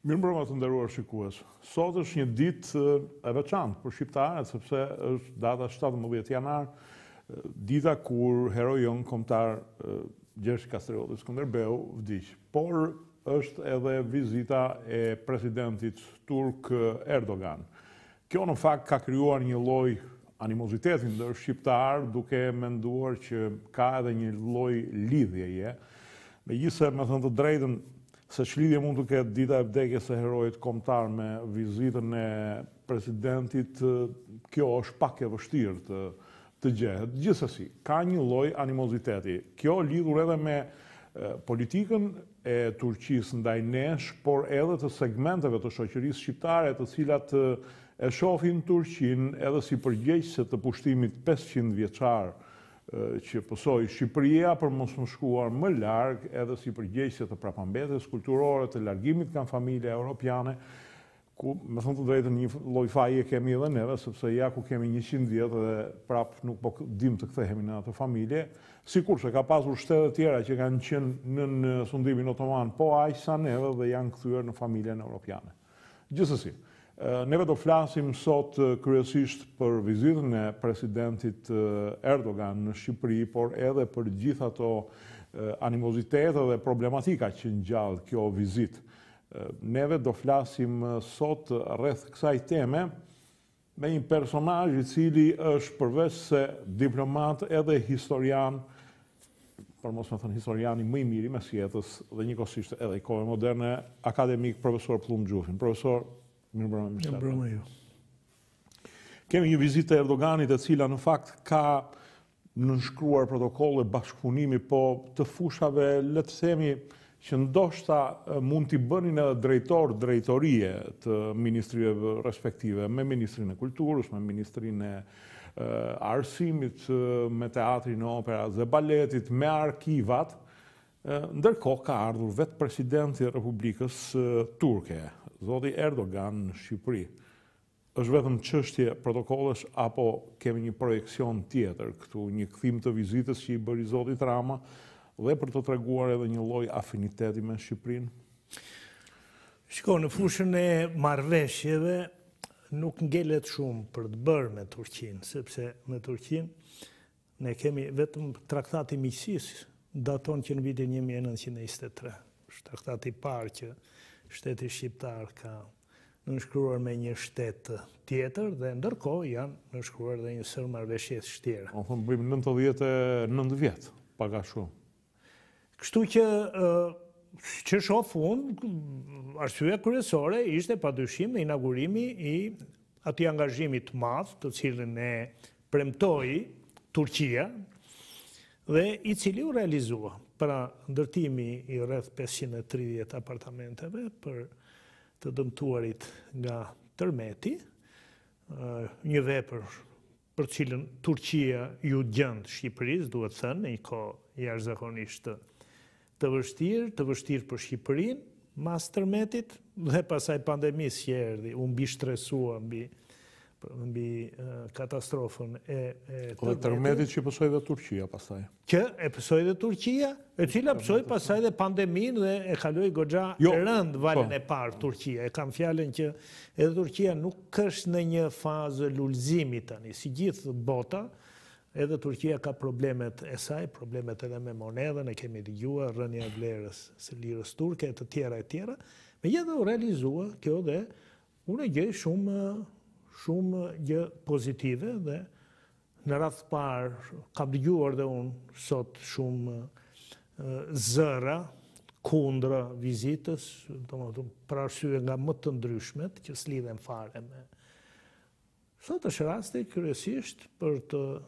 Mirëmbrëma të nderuar shikues. Sot është një ditë e veçantë për shqiptarët sepse është data 17 janar, dita kur heroi jon kombëtar Gjergj Kastrioti Skënderbeu vdiq. Por është edhe vizita e presidentit turk Erdogan. Kjo në fakt ka krijuar një lloj animoziteti ndër shqiptar, duke menduar që ka edhe një lloj lidhjeje. Megjithëse, me thënë të drejtën, se ç'lidhje mund të ketë dita e vdekjes së heroit kombëtar me vizitën e presidentit, kjo është pak e vështirë të gjehet. Gjithsesi, ka një lloj animoziteti. Kjo lidhur edhe me politikën e Turqisë ndaj nesh, por edhe të segmenteve të shoqërisë shqiptare, të cilat e shohin Turqinë edhe si përgjegjëse të pushtimit 500 vjeçar që pësoi Shqipëria për mos më shkuar më larg, edhe si përgjegjëse të prapambetjes kulturore, të largimit nga familja europiane, ku, me thënë të drejtën, një lloj faje kemi edhe neve, sepse ja ku kemi 100 vjet dhe prap nuk po dim të kthehemi në atë familje, sikurse ka pasur shtete tjera që kanë qenë në sundimin otoman, po aq sa neve dhe janë kthyer në familjen europiane. Gjithsesi, neve do flasim sot kryesisht për vizitën e presidentit Erdogan në Shqipëri, por edhe për gjithë ato animozitete dhe problematika që ngjall kjo vizitë. Neve do flasim sot rreth kësaj teme me një personazh i cili është përveç se diplomat edhe historian, për mos me thënë historiani më i miri mes jetës dhe njëkohësisht edhe i kohë moderne, akademik profesor Pllum Gjufin. Profesor, mirëmbrëma ju. Kemi një vizitë e Erdoganit e cila në fakt ka nënshkruar protokolle bashkëpunimi, po të fushave, le të themi, që ndoshta mund t'i bënin edhe drejtorie të ministrive respektive, me Ministrinë e Kulturës, me Ministrinë e Arsimit, me Teatrin e Operas dhe Baletit, me arkivat, ndërkohë ka ardhur vetë presidenti i Republikës Turke, zoti Erdogan në Shqipëri. Është vetëm çështje protokollesh apo kemi një projekcion tjetër këtu, një kthim të vizitës që i bëri zoti Rama, dhe për të treguar edhe një lloj afiniteti me Shqipërinë? Shiko, në fushën e marrëveshjeve nuk ngelet shumë për të bërë me Turqinë, sepse me Turqinë ne kemi vetëm traktati miqësisë, daton që në vitin 1923. Është traktati i parë që shteti shqiptar ka nënshkruar me një shtet tjetër dhe ndërkohë janë nënshkruar edhe një sër marrëveshjesh tjera. Do thonë bëjmë 99 vjet, pak a shumë. Kështu që shoh unë, arsyeja kryesore ishte padyshim inaugurimi i atij angazhimi të madh, të cilin e premtoi Turqia dhe i cili u realizua. Pra, ndërtimi i rreth 530 apartamenteve për të dëmtuarit nga tërmeti, një vepër për cilën Turqia ju gjend Shqipërisë, duhet thënë, në një kohë jashtëzakonisht të vështirë për Shqipërinë, mas tërmetit dhe pasaj pandemisë që erdhi, u mbishtresua mbi katastrofën e tërmetit. Dhe tërmetit që pësoj dhe Turqia pasaj. Që e pësoj dhe Turqia, e cila pësoj pasaj dhe pandeminë dhe e kaloi goxha rënd valën e parë Turqia. E kam fjalën që edhe Turqia nuk është në një fazë lulëzimi tani, si gjithë bota, edhe Turqia ka problemet e saj, problemet edhe me monedën, e kemi dëgjuar, rënja e vlerës së lirës turke, të tjera e tjera, me jetë u realizua kjo dhe unë e gjej shumë gjë pozitive dhe në radhë parë kam dëgjuar dhe unë sot shumë zëra kundra vizitës, për arsye nga më të ndryshmet që s'lidhen fare me. Sot është rasti kryesisht për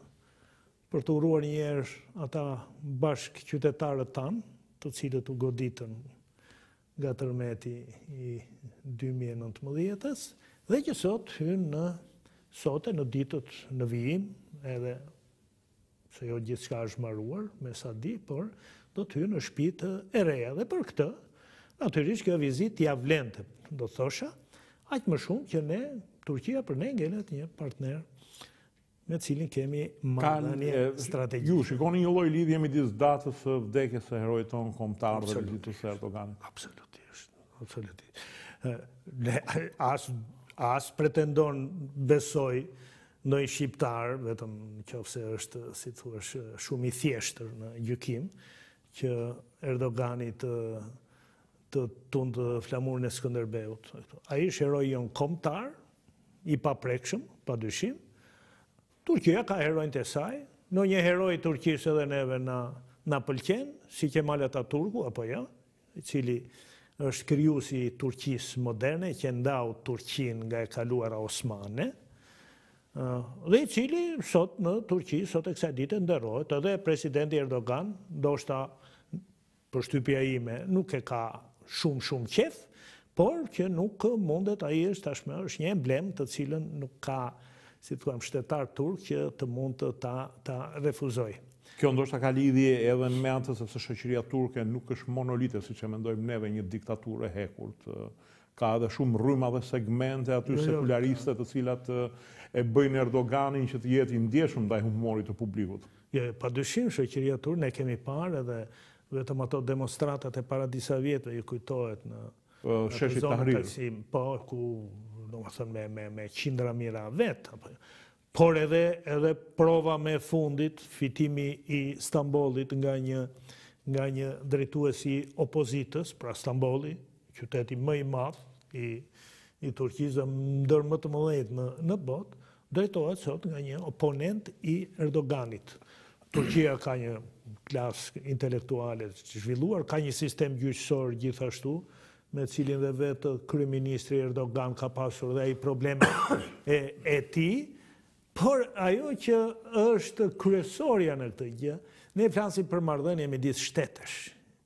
të uruar njerë ata bashkë qytetarët tanë, të cilët u goditën nga tërmeti i 2019-ës, dhe që sot hynë në ditët në vijim, edhe se jo gjithë shka është maruar, me sa di, por do të hynë në shtëpitë e reja. Dhe për këtë, natyrisht kjo vizit ja vlente, do të thosha, aq më shumë që ne, Turqia për ne ngelet një partner me cilin kemi marrëdhënie strategjike. Ju shikoni një lloj lidhje midis datës së vdekjes së heroit ton kombëtar dhe vizitës së Erdoganit? Absolutisht. As pretendon besoj ndonjë shqiptar, vetëm nëse është, si thuaç, shumë i thjeshtër në gjykim, që Erdogani të tund flamurin e Skënderbeut. Ai është heroi jon kombëtar, i paprekshëm, padyshim. Turqia ka heronjtë e saj, ndonjë heroi i Turqisë edhe neve na pëlqen, si Kemal Atatürku apo jo, i cili është krijuesi i Turqisë moderne, që ndau Turqinë nga e kaluara osmane, dhe i cili sot në Turqi, sot e kësaj dite nderohet, edhe presidenti Erdogan, ndoshta përshtypja ime nuk e ka shumë qef, por që nuk mundet, ai është tashmë është një emblem të cilën nuk ka, si thua, shtetar turk që të mund të ta refuzojë. Kjo ndoshta ka lidhje edhe me anë sepse shoqëria turke nuk është monolite, siç e mendojmë neve, një diktaturë e hekurt. Ka edhe shumë rryma dhe segmente aty sekulariste të cilat e bëjnë Erdoganin që të jetë i ndjeshëm ndaj humorit të publikut. Padyshim, shoqëria turke ne kemi parë edhe vetëm ato demonstratat e para disa vjetëve, ju kujtohet në Sheshi Tahrir. Po, ku domethënë me qindra mijëra vet, por edhe prova me fundit, fitimi i Stambollit nga një drejtues i opozitës, pra Stambolli, qyteti më i madh i Turqisë, ndër më të mëdhenj në botë, drejtohet sot nga një oponent i Erdoganit. Turqia ka një klasë intelektuale të zhvilluar, ka një sistem gjyqësor gjithashtu, me cilin dhe vetë kryeministri Erdogan ka pasur dhe ai probleme e tij. Por ajo që është kryesorja në këtë gjë, ne flasim për marrëdhënie midis shtetesh.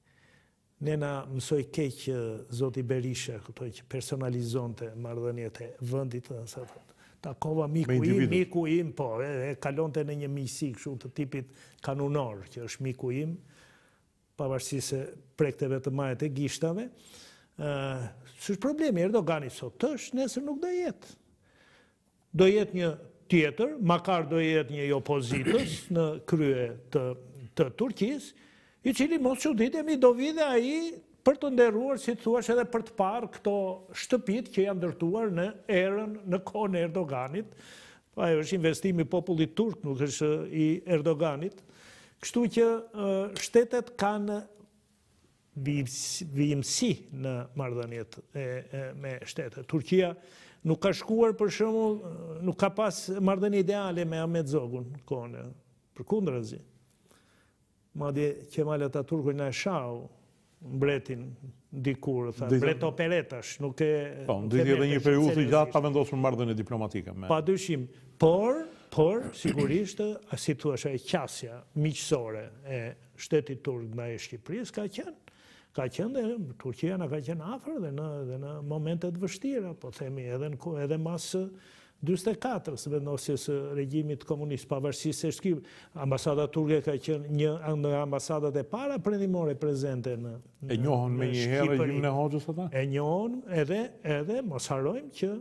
Ne na mësoi keq zoti Berisha, këto që personalizonte marrëdhëniet e vendit, takova miku im, po, e kalonte në një miqësi kështu të tipit kanunor, që është miku im, pavarësisht se prekte vetëm majat e gishtave. S'është problemi, Erdogani sot është, nesër nuk do jetë. Do jetë një tjetër, makar do jetë një i opozitës në krye të Turqisë, i cili mos çuditemi do vide ai për të nderuar, si thuaç, edhe për të parë këto shtëpit që janë ndërtuar në kohën e Erdoganit. Ajo është investimi i popullit turk, nuk është i Erdoganit. Kështu që shtetet kanë vijimësi në marrëdhëniet me shtetet. Turqia nuk ka shkuar, për shembull, nuk ka pas marrëdhënie ideale me Ahmet Zogun në kohën e përkundrazi. Madje Kemal Atatürku na shau mbretin dikur, mbret operetash, nuk e... Po, ndodhi edhe një periudhë gjatë pa vendosur marrëdhënie diplomatike me... Padyshim, por sigurisht, si thua, e qasja miqësore e shtetit turk ndaj Shqipërisë ka qenë dhe Turqia na ka qenë afër dhe në momentet vështira, po themi edhe mas 44 së vendosjes së regjimit komunist, pavarësisht se shkrim, ambasada turke ka qenë një nga ambasadat e para perëndimore prezente në E njohën me një herë regjimin e Hoxhës ata? E njohën edhe mos harrojmë që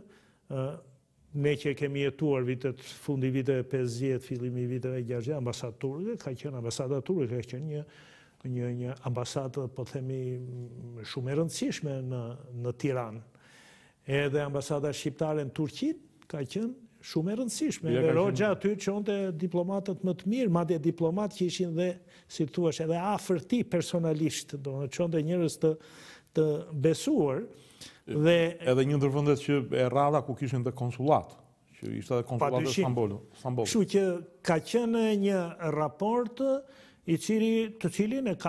ne që kemi jetuar fundi viteve 50, fillimi viteve 60, ambasada turke ka qenë një ambasadë, po themi, shumë e rëndësishme në Tiranë. Edhe ambasada shqiptare në Turqi ka qenë shumë e rëndësishme. Dhe Roxha aty çonte diplomatët më të mirë, madje diplomatë që ishin dhe, si thua, edhe afër tij personalisht, do të çonte njerëz të besuar. Dhe edhe një ndër vendet që e rralla ku kishin dhe konsullat, që ishte edhe konsullati Stambollit. Kështu që ka qenë një raport të cilin e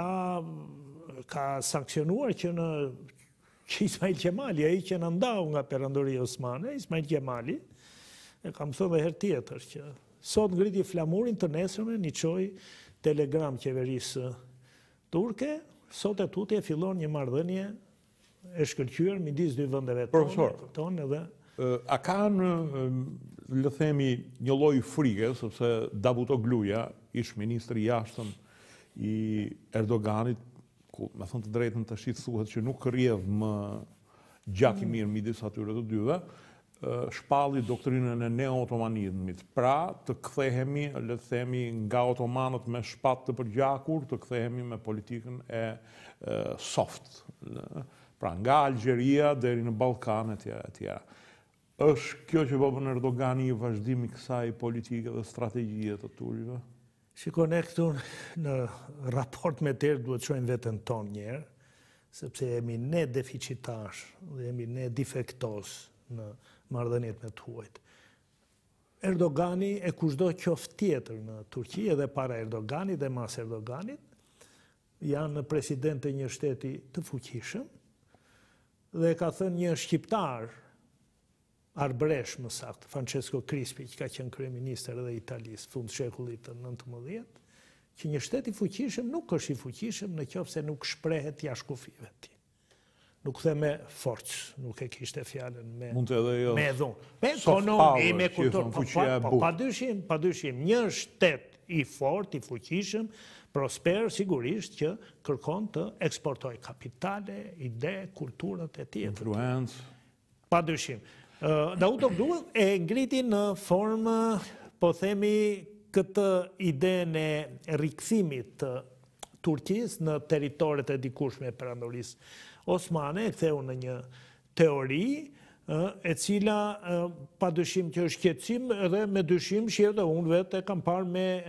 ka sankcionuar që Ismail Qemali, ai që në ndau nga Perandoria Osmane, Ismail Qemali, e kam thënë dhe herë tjetër, që sot ngriti flamurin, të nesërme një çoj telegram qeverisë turke, sot e tutje fillon një marrëdhënie e shkëlqyer midis dy vendeve tonë edhe... A kanë, le themi, një lloj frike, sepse Davutogluja, ish ministri i jashtëm i Erdoganit, ku, me thënë të drejtën, tash thuhet që nuk rrjedh më gjak i mirë midis atyre të dyve, shpalli doktrinën e neo-otomanizmit. Pra, të kthehemi, le të themi, nga otomanët me shpatë të përgjakur, të kthehemi me politikën e soft. Pra nga Algjeria deri në Ballkan etj. Është kjo që bën Erdogani i vazhdimi i kësaj politike dhe strategjie të turqëve? Shiko, ne këtu në raport me tjerë duhet shojmë veten tonë njerë, sepse jemi ne deficitar dhe jemi ne defektos në marrëdhëniet me të huajt. Erdogani e kushdo qoftë tjetër në Turqi, edhe para Erdoganit dhe mas Erdoganit, janë presidentë një shteti të fuqishëm dhe ka thënë një shqiptar arbëresh më saktë, Francesco Crispi, që ka qenë kryeministër edhe Italisë fund shekullit të 19, që një shtet i fuqishëm nuk është i fuqishëm në qoftë se nuk shprehet jashtë kufive të tij. Nuk the me forcë, nuk e kishte fjalën me dhunë. Me ekonomi, me kulturë, padyshim, një shtet i fortë, i fuqishëm, prosper, sigurisht që kërkon të eksportoj kapitale, ide, kulturat e tjetër. Influencë. Padyshim. Davutoglu e ngriti në formë, po themi, këtë idenë e rikthimit të Turqisë në territoret e dikushme e perandorisë osmane, e ktheu në një teori, e cila padyshim që është shqetësim edhe me dyshim, që edhe unë vetë e kam parë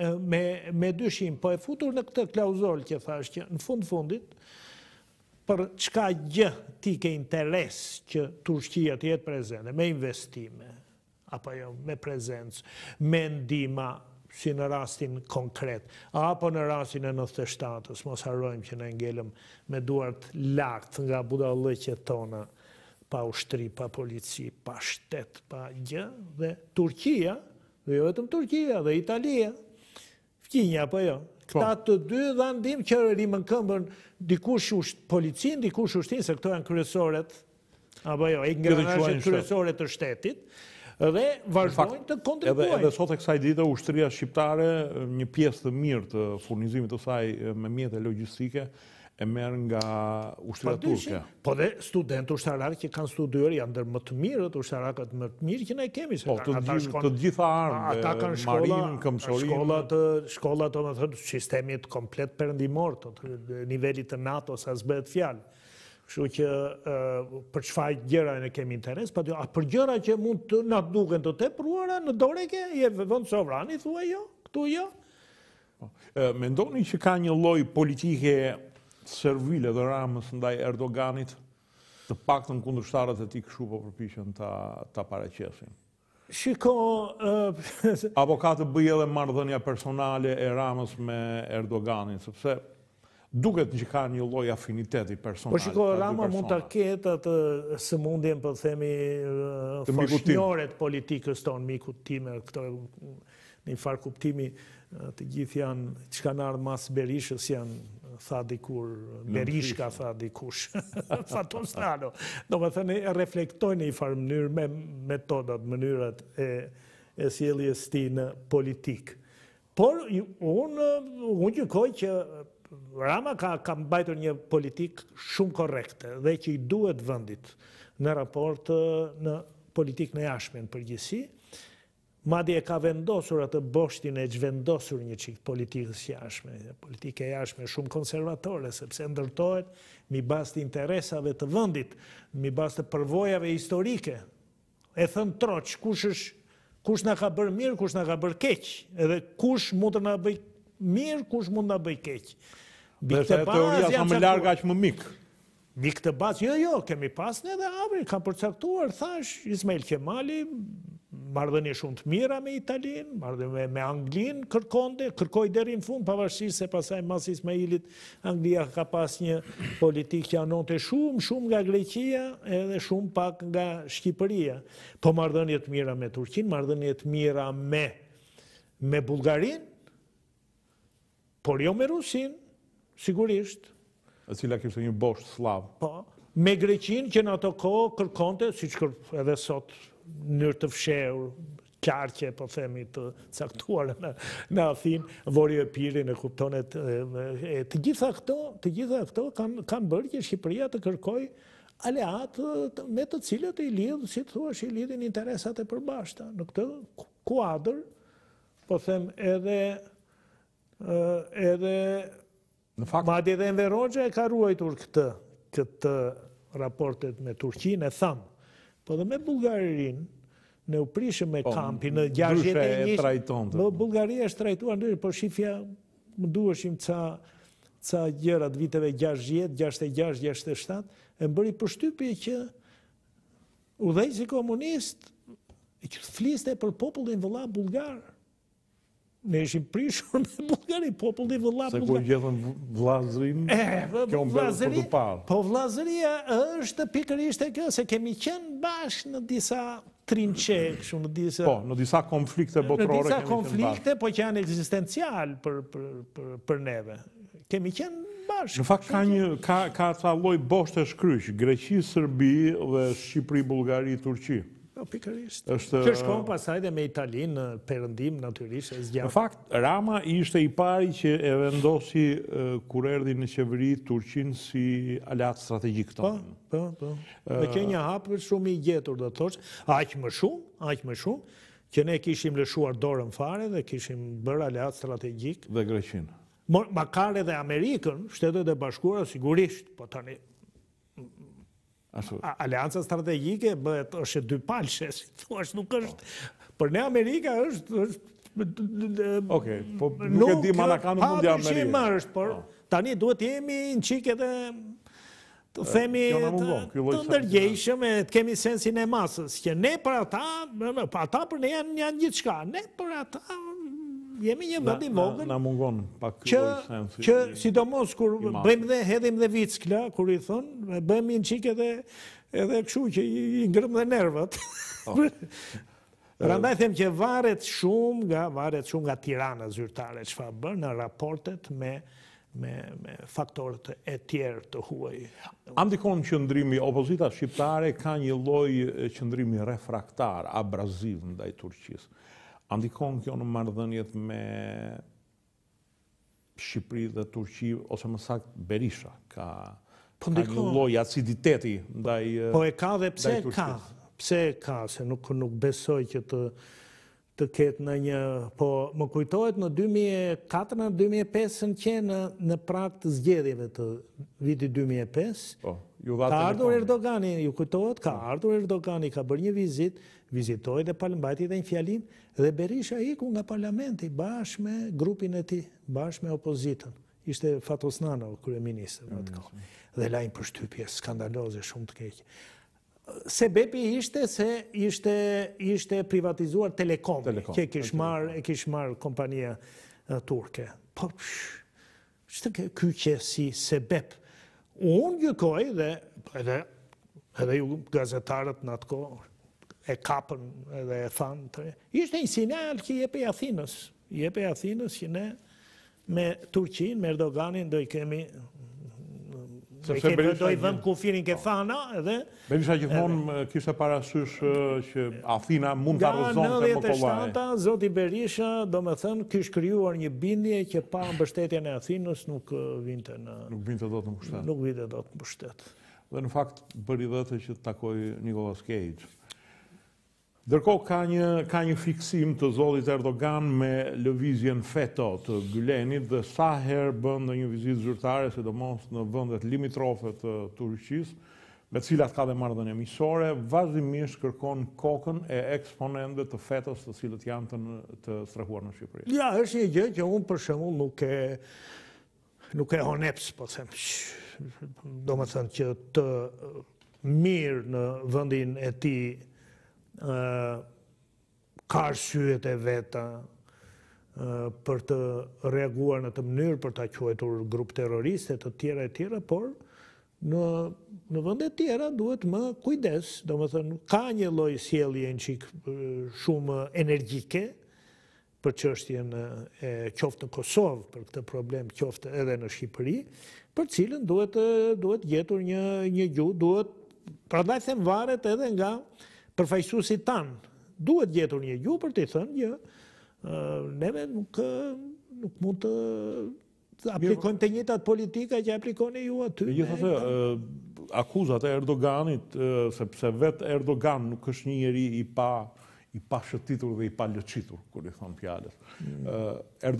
me dyshim, po e futur në këtë klauzol që thash që në fundit, për çka gjë ti ke interes që Turqia të jetë prezente, me investime, apo jo, me prezencë, me ndihma, si në rastin konkret, apo në rastin e 97-ës, mos harrojmë që ne ngelëm me duart lartë nga budallëqet tona, pa ushtri, pa polici, pa shtet, pa gjë, dhe Turqia, dhe jo vetëm Turqia, dhe Italia, fqinja, apo jo, këta të dy dhanë ndihmë që rimën këmbën dikush policin, dikush ushtin, se këto janë kryesoret, apo jo, ingranazhet kryesore të shtetit, dhe vazhdojnë të kontribuojnë. Edhe sot e kësaj dite ushtria shqiptare, një pjesë të mirë të furnizimit të saj me mjete logjistike, e merr nga ushtria turke. Po dhe studentë ushtarak që kanë studuar janë ndër më të mirët, ushtarakët më të mirë që ne kemi. Po, të gjitha armëve, marinë, këmbësorinë. Shkollat, do të thotë, sistemit komplet perëndimor, të nivelit të NATO-s as bëhet fjalë. Kështu që për çfarë gjëra ne kemi interes, për gjëra që mund të na duken të tepruara, në dorë ke, je vend sovrani, thua jo, këtu jo. Mendoni që ka një lloj politike servile dhe Ramës ndaj Erdoganit, të paktën kundërshtarët e tij kështu po përpiqen ta paraqesin? Shiko, apo ka të bëjë edhe marrëdhënia personale e Ramës me Erdoganin, sepse duket që ka një lloj afiniteti personal. Po shiko, Rama mund ta ketë atë sëmundjen, po themi, foshnjoret politikës tonë, mikut time, këto në një farë kuptimi, të gjithë janë, që kanë ardhur mas Berishës janë, tha dikur, Berishka tha dikush, Fatosnano. Do më thënë, reflektojnë në një farë mënyrë me metodat, mënyrat e sjelljes tij në politikë. Por unë gjykoj që Rama ka mbajtur një politikë shumë korrekte dhe që i duhet vendit në raport në politikën e jashtme në përgjithësi. Madje e ka vendosur atë boshtin e zhvendosur një çik politikës jashtme. Politika e jashtme shumë konservatore, sepse ndërtohet mi bazë të interesave të vendit, mi bazë të përvojave historike. E thën troç, kush na ka bërë mirë, kush na ka bërë keq, edhe kush mund të na bëj mirë, kush mund na bëj keq. Dhe teoria sa më larg aq më mik. Mik të bazë, jo, kemi pasën edhe Abri, ka përcaktuar, thash, Ismail Kemali, marrëdhënie shumë të mira me Italinë, marrëdhënie me Anglinë, kërkoi deri në fund, pavarësisht se pasaj mas Ismailit, Anglia ka pas një politikë që anonte shumë nga Greqia, edhe shumë pak nga Shqipëria. Po marrëdhënie të mira me Turqinë, marrëdhënie të mira me Bullgarinë, por jo me Rusinë, sigurisht. E cila kishte një bosht slav. Po, me Greqinë që në ato kohë kërkonte, siç edhe sot në mënyrë të fshehur, qarqe, po themi, të caktuar në Athinë, Vori e Pirin, e kuptonet, të gjitha këto kanë bërë që Shqipëria të kërkoj aleat me të cilët i lidh, si të thuash, i lidhin interesat e përbashkëta. Në këtë kuadër, po them, edhe madje edhe Enver Hoxha e ka ruajtur këtë raportet me Turqinë, e thamë, po dhe me Bullgarinë, ne u prishëm me kampi në 61. Bullgaria është trajtuar ndryshe, po shifja më duheshim ca gjërat viteve 60, 66, 67, e më bëri përshtypje që udhëheqësi komunist fliste për popullin vëlla bulgar. Ne ishim prishur me Bullgari, populli vëlla bulgar. Se kur gjetën vllazërin, kjo mbet për të parë. Po vllazëria është pikërisht e kjo, se kemi qenë bashkë në disa trinçe, kështu në disa... Po, në disa konflikte botërore në disa konflikte, po që janë ekzistencial për neve. Kemi qenë bashkë. Në fakt ka ca lloj boshte shkryq, Greqi, Serbi dhe Shqipëri, Bullgari, Turqi. Po, pikërisht. Që shkon pasaj dhe me Italinë në perëndim natyrisht e zgjatë. Në fakt, Rama ishte i pari që e vendosi kur erdhi në qeveri Turqinë si aleat strategjik tonë. Po. Dhe që një hapë shumë i gjetur, do të thosh, aq më shumë, që ne kishim lëshuar dorën fare dhe kishim bërë aleat strategjik. Dhe Greqinë. Makar edhe Amerikën, Shtetet e Bashkuara sigurisht, po tani Aleanca strategjike bëhet është dy palshe, si thua, nuk është. Për ne Amerika është Okej, po nuk e di mana kanë mundi Amerikë. Është, por tani duhet jemi në qik edhe të themi të ndërgjeshëm e të kemi sensin e masës, që ne për ata për ne janë gjithë shka, ne për ata jemi një vend i vogël. Na mungon pak sensi. Që sidomos kur bëjmë dhe hedhim dhe vickla, kur i thonë, bëjmë një qik edhe kështu që i ngrëm dhe nervat. Prandaj them që varet shumë nga Tirana zyrtare çfarë bën në raportet me faktorët e tjerë të huaj. Andikon qëndrimi, opozita shqiptare ka një lloj qëndrimi refraktar, abraziv ndaj Turqisë. Andikon kjo në marrëdhëniet me Shqipëri dhe Turqi, ose më saktë Berisha, ka një lloj aciditeti ndaj Turqisë. Po e ka dhe pse ka? Pse ka, se nuk besoj që të ketë në një... Po më kujtohet në 2004, në 2005 në qenë në prag të zgjedhjeve të vitit 2005. Ka ardhur Erdogani, ju kujtohet, ka ardhur Erdogani, ka bërë një vizitoj dhe mbajti dhe një fjalim, dhe Berisha iku nga parlamenti bashkë me grupin e tij, bashkë me opozitën. Ishte Fatosnano, kryeministër në atë kohë. Dhe la një përshtypje skandaloze shumë të keqe. Sebepi ishte se ishte privatizuar Telekom, që e kish marrë kompania turke. Po, ishte kyqe si sebep. Unë gjykoj dhe edhe ju gazetarët në atë kohë e kapën edhe e thanë. Ishte një sinjal që jepe Athinës që ne me Turqinë, me Erdoganin do i kemi... Do i vëmë kufirin ke thana edhe... Berisha gjithmonë kishte parasysh që Athina mund të arrëzonte më kollaj. Nga 97, zoti Berisha, do me thënë, kish krijuar një bindje që pa mbështetjen e Athinës nuk vinte në... Nuk vinte dot në pushtet. Nuk vinte dot në pushtet. Dhe në fakt bëri dhëtë që të takoj Nicolas Cage. Ndërkohë ka një fiksim të zollit Erdogan me lëvizjen FETÖ të Gülenit dhe sa herë bën në një vizitë zyrtare, sidomos në vendet limitrofe të Turqisë, me të cilat ka dhe marrëdhënie miqësore, vazhdimisht kërkon kokën e eksponentëve të FETÖ-s të cilët janë të strahuar në Shqipëri. Ja, është një gjë që unë për shembull nuk e honeps, po them. Domethënë që të mirë në vendin e tij ka arsyet e veta për të reaguar në të mënyrë për të quajtur grup terroriste të tjera, por në vendet tjera duhet më kujdes. Domethënë, ka një lloj sjellje shumë energjike për çështjen e qoftë në Kosovë, për këtë problem, qoftë edhe në Shqipëri, për cilën duhet gjetur një gjuhë, prandaj them varet edhe nga përfaqësuesit tanë. Duhet gjetur një gjuhë për t'i thënë që neve nuk mund të aplikojmë të njëjtat politika që aplikoni ju aty. Megjithatë, akuzat e Erdoganit, sepse vetë Erdogan nuk është një njeri i pa shëtitur dhe i pa lëqitur, kur i thonë fjalët.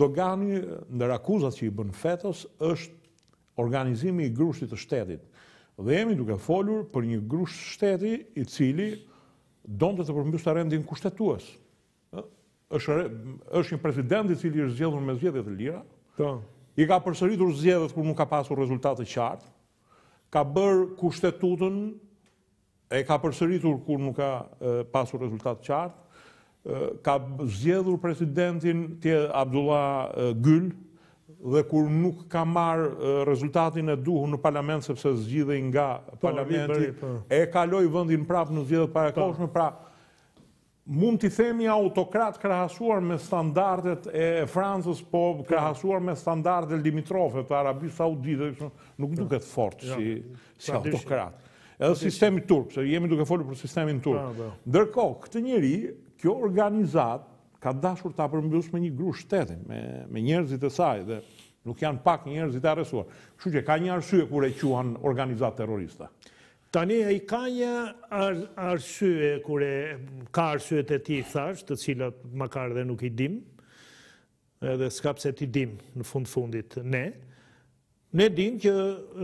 Erdogani, ndër akuzat që i bën FETÖ-s, është organizimi i grushtit të shtetit. Dhe jemi duke folur për një grush shteti i cili donte të përmbyste rendin kushtetues. Është një president i cili është zgjedhur me zgjedhje të lira. I ka përsëritur zgjedhjet kur nuk ka pasur rezultate të qarta. Ka bërë kushtetutën, e ka përsëritur kur nuk ka pasur rezultate të qarta. Ka zgjedhur presidentin Abdullah Gül, dhe kur nuk ka marrë rezultatin e duhur në parlament sepse zgjidhej nga parlamenti, e kaloi vendin prapë në zgjedhjet parakohshme. Pra, mund t'i themi autokrat krahasuar me standardet e Francës, po krahasuar me standardet limitrofe të Arabisë Saudite, nuk duket fort si autokrat. Edhe sistemi turk, se jemi duke folur për sistemin turk. Ndërkohë, këtë njeri, kjo organizat ka dashur ta përmbys me një grush shtetin, me njerëzit e saj, dhe nuk janë pak njerëzit e arrestuar. Kështu që ka një arsye kur e quan organizat terroriste. Tani ai ka një arsye kur ka arsyet e tij thash, të cilat makar dhe nuk i dim, edhe s'ka pse ti dim në fundit ne. Ne dim që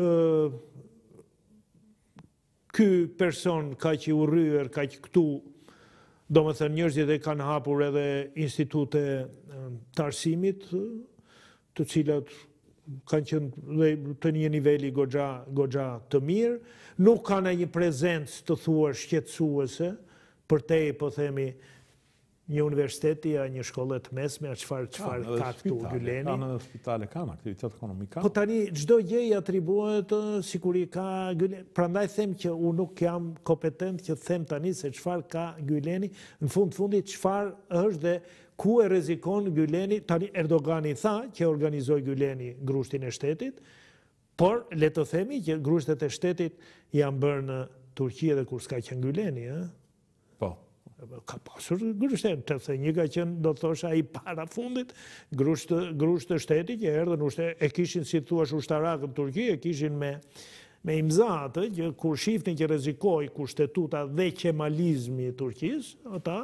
ky person ka që u rryer, ka që këtu, do më thënë njerëzit e kanë hapur edhe institute të arsimit, të cilat kanë qenë të një niveli goxha të mirë, nuk kanë një prezencë të thuar shqetësuese, përtej po themi një universiteti, një shkollet mesme, a çfarë ka këtu Gyleni. Kanë edhe spitale, kanë aktivitet ekonomik. Po tani çdo gjë i atribuohet sikur i ka Gyleni. Prandaj them që unë nuk jam kompetent që them tani se çfarë ka Gyleni, në fundit çfarë është dhe ku e rrezikon Gyleni. Tani Erdogani tha që organizoi Gyleni grushtin e shtetit, por le të themi që grushtet e shtetit janë bërë në Turqi edhe kur s'ka qenë Gyleni, Po. Ka pasur grushtet, të thënë ka qenë, do të thosha, i para fundit, grusht të shtetit që erdhën e kishin, si thuash, ushtarakët në Turqi, e kishin me imza atë, që kur shifnin që rrezikoi kushtetuta dhe qemalizmi i Turqisë, ata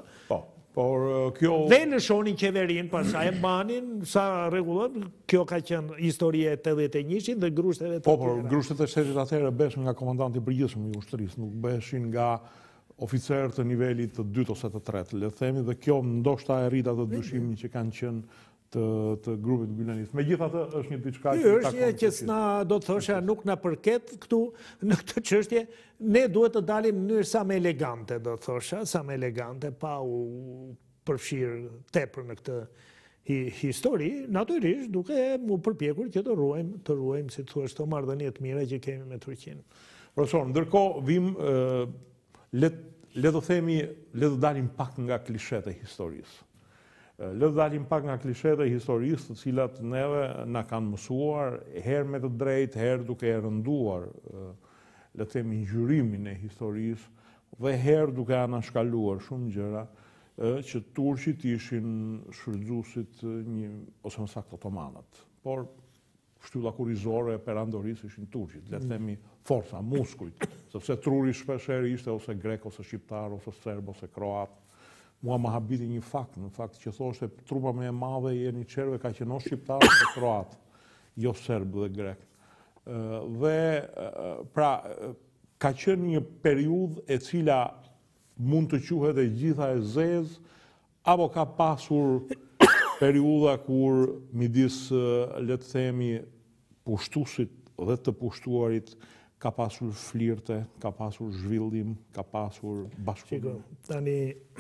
dhe lëshonin qeverin, pastaj e mbanin, sa rregullon, kjo ka qenë historia e 81-shin dhe grushtet e të tjera. Por grushtet e shtetit atëherë beshin nga komandanti i përgjithshëm i ushtrisë, nuk beshin nga oficer të nivelit të dytë ose të tretë, le të themi, dhe kjo ndoshta e rrit atë dyshimin që kanë qenë të grupit Gylenit. Megjithatë është një diçka që është një që s'na, do të thosha, nuk na përket këtu në këtë çështje, ne duhet të dalim në mënyrë sa më elegante, do të thosha, sa më elegante, pa u përfshirë tepër në këtë histori, natyrisht duke mu përpjekur që të ruajmë, si thua, të marrëdhënie të mira që kemi me Turqinë. Profesor, ndërkohë vim le të themi, le të dalim pak nga klishet e historisë. Le të dalim pak nga klishet e historisë, të cilat neve na kanë mësuar, herë me të drejtë, herë duke e rënduar, le të themi, ngjyrimin e historisë, dhe herë duke anashkaluar shumë gjëra, që turqit ishin shfrytëzuesit ose më saktë otomanët. Por shtylla kurrizore e perandorisë ishin turqit, le të themi forca, muskujt, sepse truri shpeshherë ishte ose grek, ose shqiptar, ose serb, ose kroat. Mua më habiti një fakt, në fakt që thoshte trupa më e madhe e Jeniçerëve ka qenë ose shqiptar ose kroat, jo serb dhe grek. Dhe pra ka qenë një periudhë e cila mund të quhet e gjitha e zezë, apo ka pasur periudha kur midis, le të themi, pushtuesit dhe të pushtuarit ka pasur flirte, ka pasur zhvillim, ka pasur bashkëpunim. Tani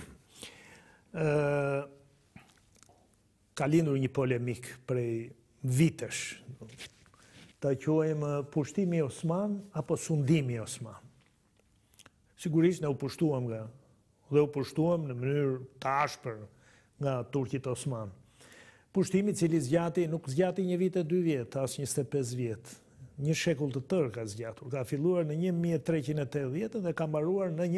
ka lindur një polemik prej vitesh. Ta quajmë pushtimi Osman apo sundimi Osman. Sigurisht ne u pushtuam në mënyrë të ashpër nga turqit Osman. Pushtimi cili nuk zgjati një vit e 2 vjet, as 25 vjet. Një shekull të tërë ka zgjatur. Ka filluar në 1380 dhe ka mbaruar në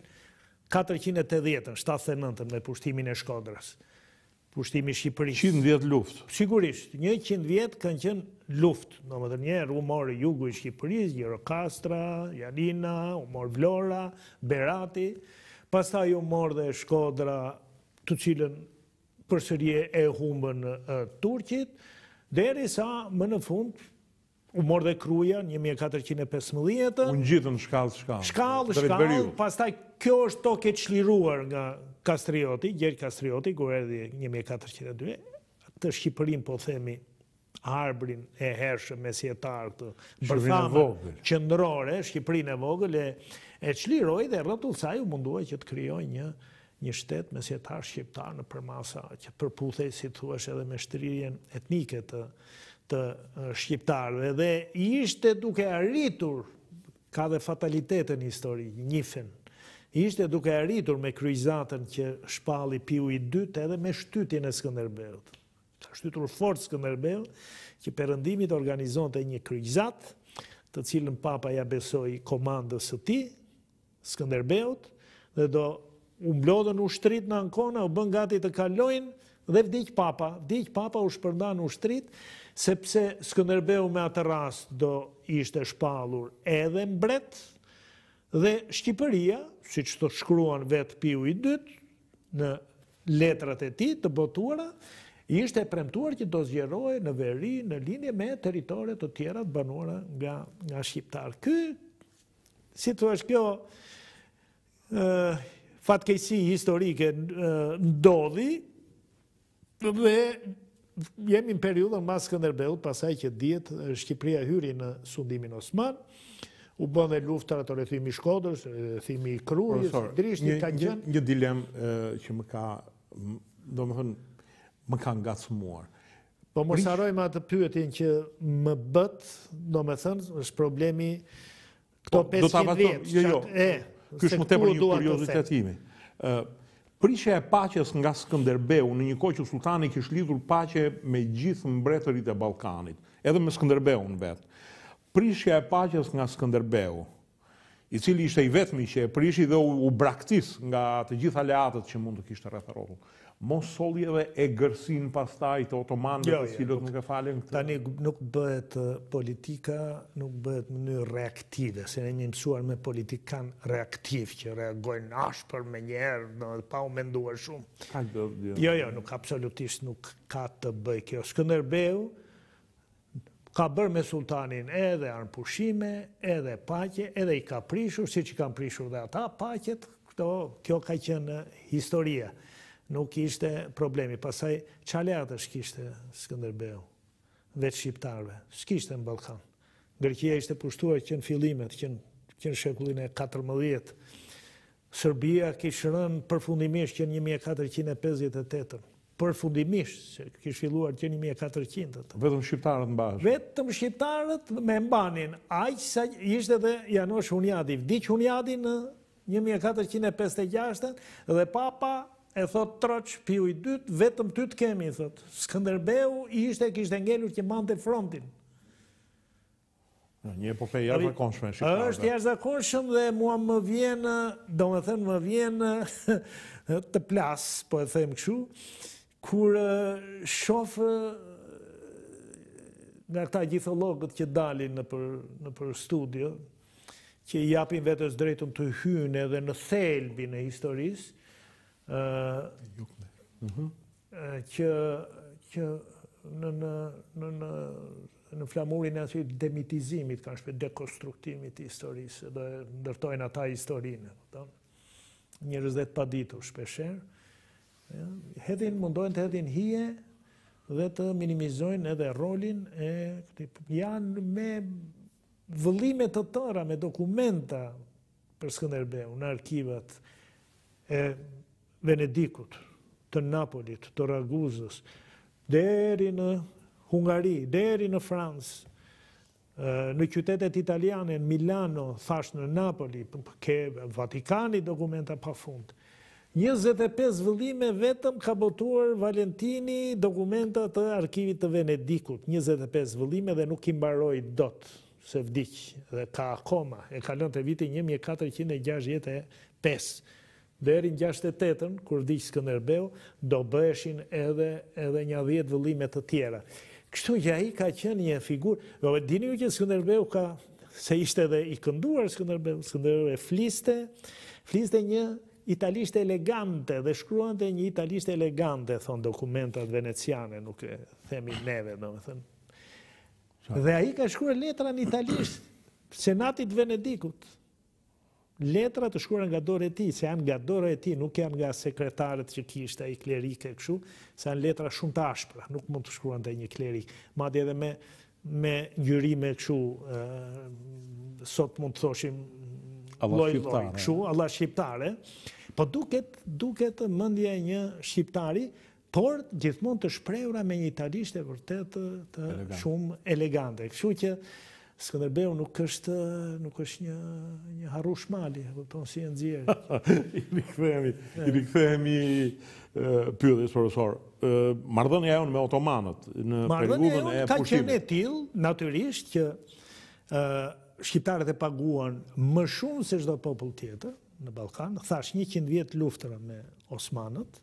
1480, 79 me pushtimin e Shkodrës. Pushtimi i Shqipërisë. 100 vjet luftë. Sigurisht, 100 vjet kanë qenë luftë. Domethënë njerë u mori jugu i Shqipërisë, Gjirokastra, Janina, u mor Vlora, Berati, pastaj u mor dhe Shkodra, të cilën përsëri e humbën turqit, derisa më në fund U morë dhe Kruja në 1415. U ngjitën Shkallë, pastaj kjo është tokë e çliruar nga Kastrioti, Gjergj Kastrioti, kur erdhi 1402, të Shqipërinë po themi arbrin e hershëm mesjetar të bërthamën qendrore, Shqipërinë e vogël e çliroi dhe rrotullsaj u mundua që të krijojë një shtet mesjetar shqiptar në përmasa që përputhej, si thuash, edhe me shtrirjen etnike të shqiptarëve, dhe ishte duke arritur, ka dhe fatalitete në histori, njifen, ishte duke arritur me kryqëzatën që shpalli Piu i II edhe me shtytjen e Skënderbeut. Ka shtytur fort Skënderbeu që perëndimi të organizonte një kryqëzat, të cilën Papa ja besoi komandës së tij, Skënderbeut, dhe do u mblodhen ushtrit në Ancona, u bën gati të kalojnë dhe vdiq Papa. Vdiq Papa, u shpërndan ushtrit, sepse Skënderbeu me atë rast do ishte shpallur edhe mbret, dhe Shqipëria, siç të shkruan vetë Piu i II në letrat e tij të botuara, ishte premtuar që do zgjerohej në veri në linje me territore të tjera të banuara nga shqiptar. Ky, si thua, kjo fatkeqësi historike ndodhi dhe jemi në periudhën mas Skënderbeut, pasaj që dihet Shqipëria hyri në sundimin osman, u bën dhe lufta të rrethimi Shkodrës, rrethimi Krujës, Drishti ka qenë një dilemë që më ka, domethënë, më ka ngacmuar. Po mos harrojmë atë pyetjen që më bët, domethënë, është problemi këto 500 vjet. Jo. Ky është më tepër një kuriozitet imi. Prishja e paqes nga Skënderbeu në një kohë që sultani kishte lidhur paqe me gjithë mbretërit e Ballkanit, edhe me Skënderbeun vet. Prishja e paqes nga Skënderbeu, i cili ishte i vetmi që e prishi dhe u braktis nga të gjithë aleatët që mund të kishte rreth rrotull. Mos solli edhe egërsin pastaj të otomanëve, të cilët nuk e falen këtë. Tani nuk bëhet politika, nuk bëhet në mënyrë reaktive, se ne jemi mësuar me politikan reaktiv që reagojnë ashpër me njerë, pa u menduar shumë. Jo, nuk absolutisht nuk ka të bëj kjo. Skënderbeu ka bërë me sultanin edhe armëpushime, edhe paqe, edhe i ka prishur, si që kanë prishur dhe ata paqet, kjo ka qenë historia. Nuk ishte problemi. Pasaj, çaleatësh kishte Skënderbeu, vetë shqiptarve, s'kishte në Ballkan. Greqia ishte pushtuar që në fillimet, që në shekullin e 14. Serbia kishte rënë përfundimisht që në 1458. Përfundimisht, që kishte filluar që në 1400. Vetëm shqiptarët mbashin. Vetëm shqiptarët me mbanin. Aq sa ishte dhe Janosh Hunjadi. Vdiq Hunjadi në 1456 dhe Papa e thot troq Piu i II, vetëm ty të kemi, thot. Skënderbeu kishte ngelur që mante frontin. Një epopej jashtëzakonshme shqiptarëve. Është jashtëzakonshëm dhe mua më vjen, domethënë më vjen të plas, po e them kështu, kur shoh nga këta gjithollogët që dalin nëpër studio, që i japin vetes drejtën të hyjnë edhe në thelbin e historisë, që në flamurin e asit demitizimit, kanë shpe dekonstruktimit të historisë, dhe ndërtojnë ata historinë. Njerëz dhe të paditur shpesher, mundohen të hedhin hije dhe të minimizojnë edhe rolin janë me vëllime të tëra, me dokumenta për Skënderbeu në arkivat e Venedikut, të Napolit, të Raguzës, deri në Hungari, deri në Francë, në qytetet italiane, në Milano, thash në Napoli, ke Vatikani dokumenta pa fund. 25 vëllime vetëm ka botuar Valentini dokumenta të arkivit të Venedikut. 25 vëllime dhe nuk i mbaroi dot, se vdiq, dhe ka akoma, e kalon të vitin 1465. Deri në 68-ën, kur vdiq Skënderbeu, do bëheshin edhe një 10 vëllime të tjera. Kështu që ai ka qenë një figurë. Dini ju që Skënderbeu se ishte edhe i kënduar Skënderbeu e fliste një italisht elegante dhe shkruante një italisht elegante, thonë dokumentat veneciane, nuk e themi neve, domethënë. Dhe ai ka shkruar letra në italisht Senatit Venedikut. Letra të shkruara nga dorë e tij, se janë nga dorë e tij, nuk janë nga sekretarët që kishte ai klerike kështu, se janë letra shumë të ashpra, nuk mund të shkruante një klerik, madje edhe me ngjyrime kështu, sot mund të thoshim lloj kështu, alla shqiptare, po duket mendja e një shqiptari, por gjithmonë të shprehura me një italisht e vërtet shumë elegante. Kështu që Skënderbeu nuk është një harrush mali, kupton si e nxjerr. I rikthehemi pyetjes profesor. Marrëdhënia jonë me otomanët në periudhën e pushimit. Ka qenë e tillë natyrisht që shqiptarët e paguan më shumë se çdo popull tjetër në Ballkan, thash 100 vjet luftëra me osmanët.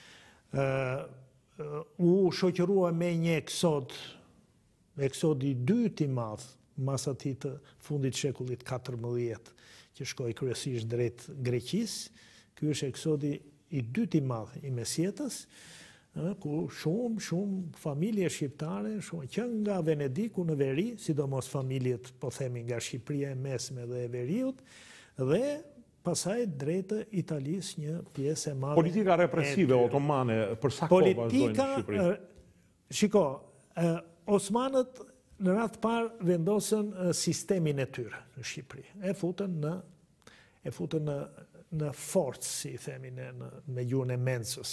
U shoqërua me një eksod i dytë i madh mas atij të fundit shekullit 14 që shkoi kryesisht drejt Greqisë. Ky është eksodi i dytë i madh i mesjetës, ku shumë familje shqiptare, që nga Venediku në veri, sidomos familjet, po themi, nga Shqipëria e Mesme dhe e Veriut, dhe pasaj drejtë Italisë një pjesë e madhe. Politika represive otomane për sa kohë vazhdojnë në Shqipëri? Shiko, osmanët në radhë parë vendosën sistemin e tyre në Shqipëri. E futën në forcë, si i themi, me gjuhën e mensës.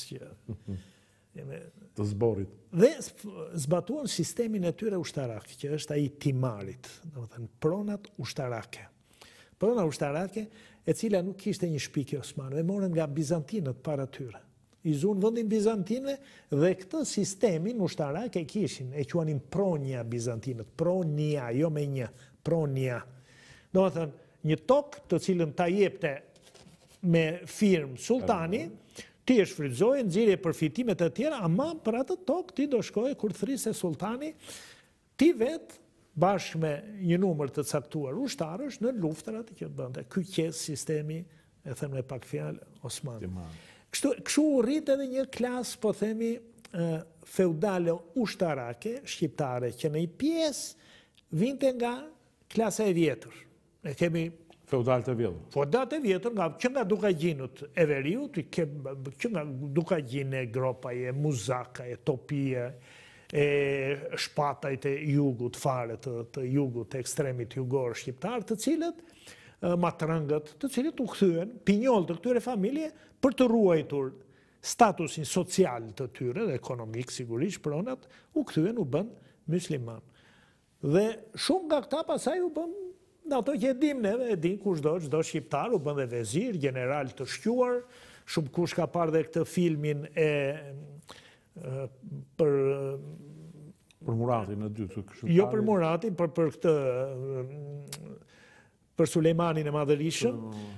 Të zborit. Dhe zbatuan sistemin e tyre ushtarak, që është ai timarit, domethënë pronat ushtarake. Prona ushtarake, e cila nuk kishte një shpikje osmanëve, morën nga bizantinët para tyre. I zunë vëndin bizantine dhe këtë sistemin ushtarak e kishin, e quanin pronja bizantinët, pronja, jo me një, pronja. Do të thënë, një tokë të cilën ta jepte me firmë sultani, ti e shfrytëzoje, nxirje përfitimet e tjera, ama për atë tokë ti do shkoje kur thrisë sultani, ti vetë bashkë me një numër të caktuar ushtarësh në luftrat që bënte. Ky qes sistemi, e them me pak fjalë, osman. Kështu u rrit edhe një klasë, po themi, feudale ushtarake, shqiptare, që në i pjesë vinte nga klasa e vjetër. Ne kemi feudalët e vjetër. Feudalët e vjetër, që nga Dukagjinët e Veriut, që nga Dukagjin e Gropaj, e Muzaka, e Topia, e shpatajt e jugut, fare të jugut, të ekstremit jugor shqiptar, të cilët matrëngët, të cilët u kthyen, pinjoll të këtyre familje, për të ruajtur statusin social të tyre, dhe ekonomik sigurisht, pronat, u kthyen, u bën musliman. Dhe shumë nga këta pasaj u bën, në ato që e dim neve, e dim kushdo, çdo shqiptar, u bën dhe vezir, general të shquar, shumë kush ka parë dhe këtë filmin e për Muratin e dytë. Jo për Muratin, për këtë për Sulejmanin e Madhërishëm,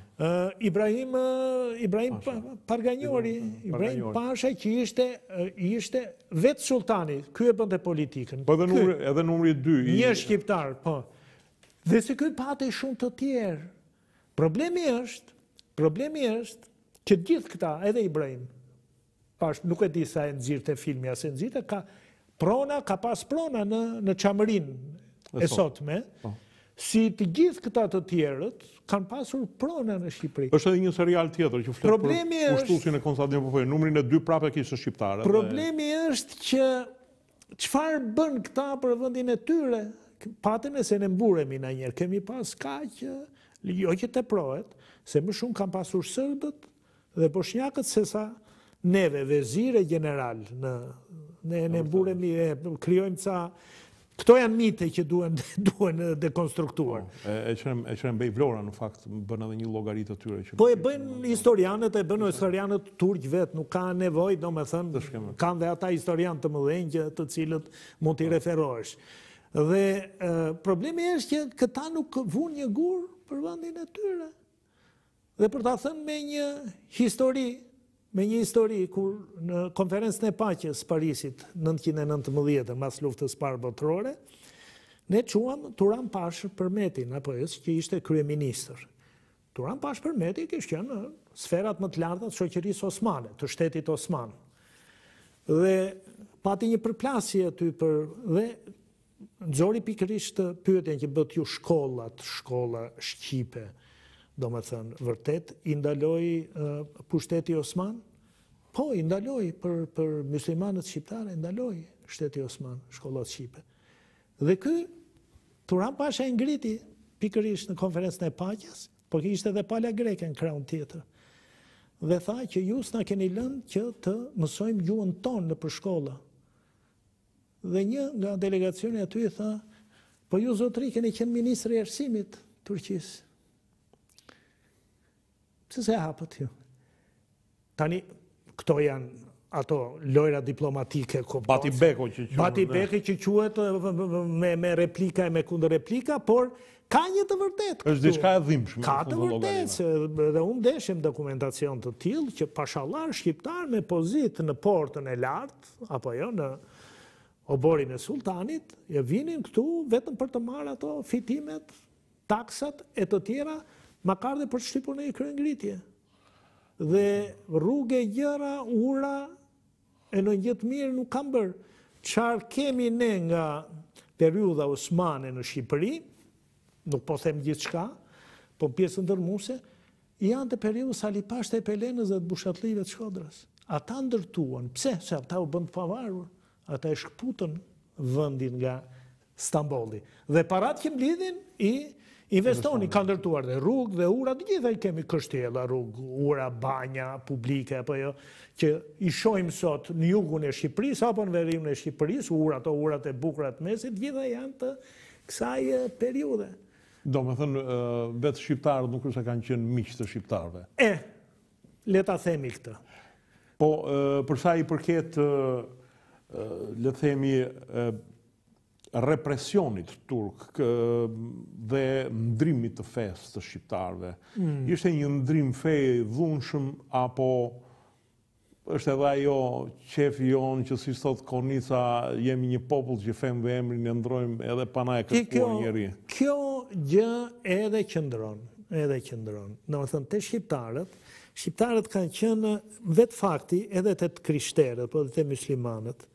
Ibrahim Parganjori, Ibrahim Pasha, që ishte vetë sultani, ky e bënte politikën. Po edhe numri 2. Një shqiptar, po. Dhe se ky pati shumë të tjerë. Problemi është që gjithë këta, edhe Ibrahim, nuk e di sa e nxirte filmi, as e nxirte, ka pas prona në Çamërin e sotme, si të gjithë këta të tjerët, kanë pasur prona në Shqipëri. Është edhe një serial tjetër që flet për ushtusin e Konstantinopollit, numrin e 2 prapë kishte shqiptare. Problemi është që çfarë bën këta për vendin e tyre? Patën e se ne mburemi na njerë, kemi pas kaq, jo që teprohet, se më shumë kanë pasur sërbët dhe bosnjakët se sa neve, vezire general, ne mburemi, krijojmë ca. Këto janë mite që duhen dekonstruktuar. E qërën Bej Vlora, në fakt, bën edhe një llogari të tyre. Po e bëjnë historianët, turq vetë, nuk ka nevojë, do me thënë, kanë dhe ata historianë të mëdhenj të cilët mund t'i referohesh. Dhe problemi është që këta nuk vun një gur për vendin e tyre. Dhe për ta thënë me një histori, kur në konferencën e paqes Parisit 1919, mas luftës parë botërore, ne quam Turan Pash Përmetin, apo që ishte kryeministër. Turan Pash Përmeti kishte qenë në sferat më të larta të shoqërisë osmane, të shtetit osman. Dhe pati një përplasje aty dhe Zori pikërisht pyetjen që bët ju shkolla shqipe, do më thënë, vërtet, i ndaloi pushteti Osman? Po, i ndaloi për muslimanët shqiptare, i ndaloi shteti Osman, shkollat shqipe. Dhe ky, Turan Pasha e ngriti pikërisht në konferencën e paqes, por kishte edhe pala greke në krahun tjetër. Dhe tha që ju s'na keni lënë që të mësojmë gjuhën tonë në përshkolla. Dhe një nga delegacioni aty i tha, po ju zotri keni qenë ministri i arsimit Turqisë. Pse se hapët ju? Tani, këto janë ato lojra diplomatike. Bati Beko që quhet. Bati Beko që quhet me replika e me kundër replika, por ka një të vërtet. Është diçka e dhimbshme. Ka të vërtet, dhe unë ndeshim dokumentacion të tillë që pashallar shqiptar me pozitë në portën e lartë, apo jo, në oborin e sultanit, ja vinin këtu vetëm për të marrë ato fitimet, taksat e të tjera, makardhe për të shtypur në një kryengritje. Dhe rrugë e gjëra, ura, e në gjithë mirë nuk kam bërë. Qarë kemi ne nga periudha Osmane në Shqipëri, nuk po them gjithë shka, po pjesën dërmuse, janë të periudhës Alipashte e Pelenës dhe të Bushatlive të Shkodrës. Ata ndërtuan. Pse? Se ata u bënd pavarur. Ata e shkputën vëndin nga Stambolli. Dhe parat që mblidhin i investoni, ka ndërtuar dhe rrugë dhe ura, të gjitha i kemi kështjela, rrugë, ura, banja, publike, apo jo, që i shojmë sot në jugun e Shqipërisë, apo në verimin e Shqipërisë, urat e bukrat mesit, gjitha janë të kësaj periude. Do me thënë, vetë shqiptarët nuk është se kanë qenë miqë të shqiptarëve. Leta themi këtë. Po, përsa i përket, le themi, represionit turk dhe ndrimit të fesë të shqiptarëve, ishte një ndrim fej dhunshëm, apo është edhe ajo qefi jonë që si sot Kornica jemi një popull që femë dhe emrin e ndrojmë edhe pana e kërkuar njeri. Kjo gjë edhe qëndron. Në më thënë, të shqiptarët kanë qenë vetë fakti edhe të krishterët, po dhe të muslimanët,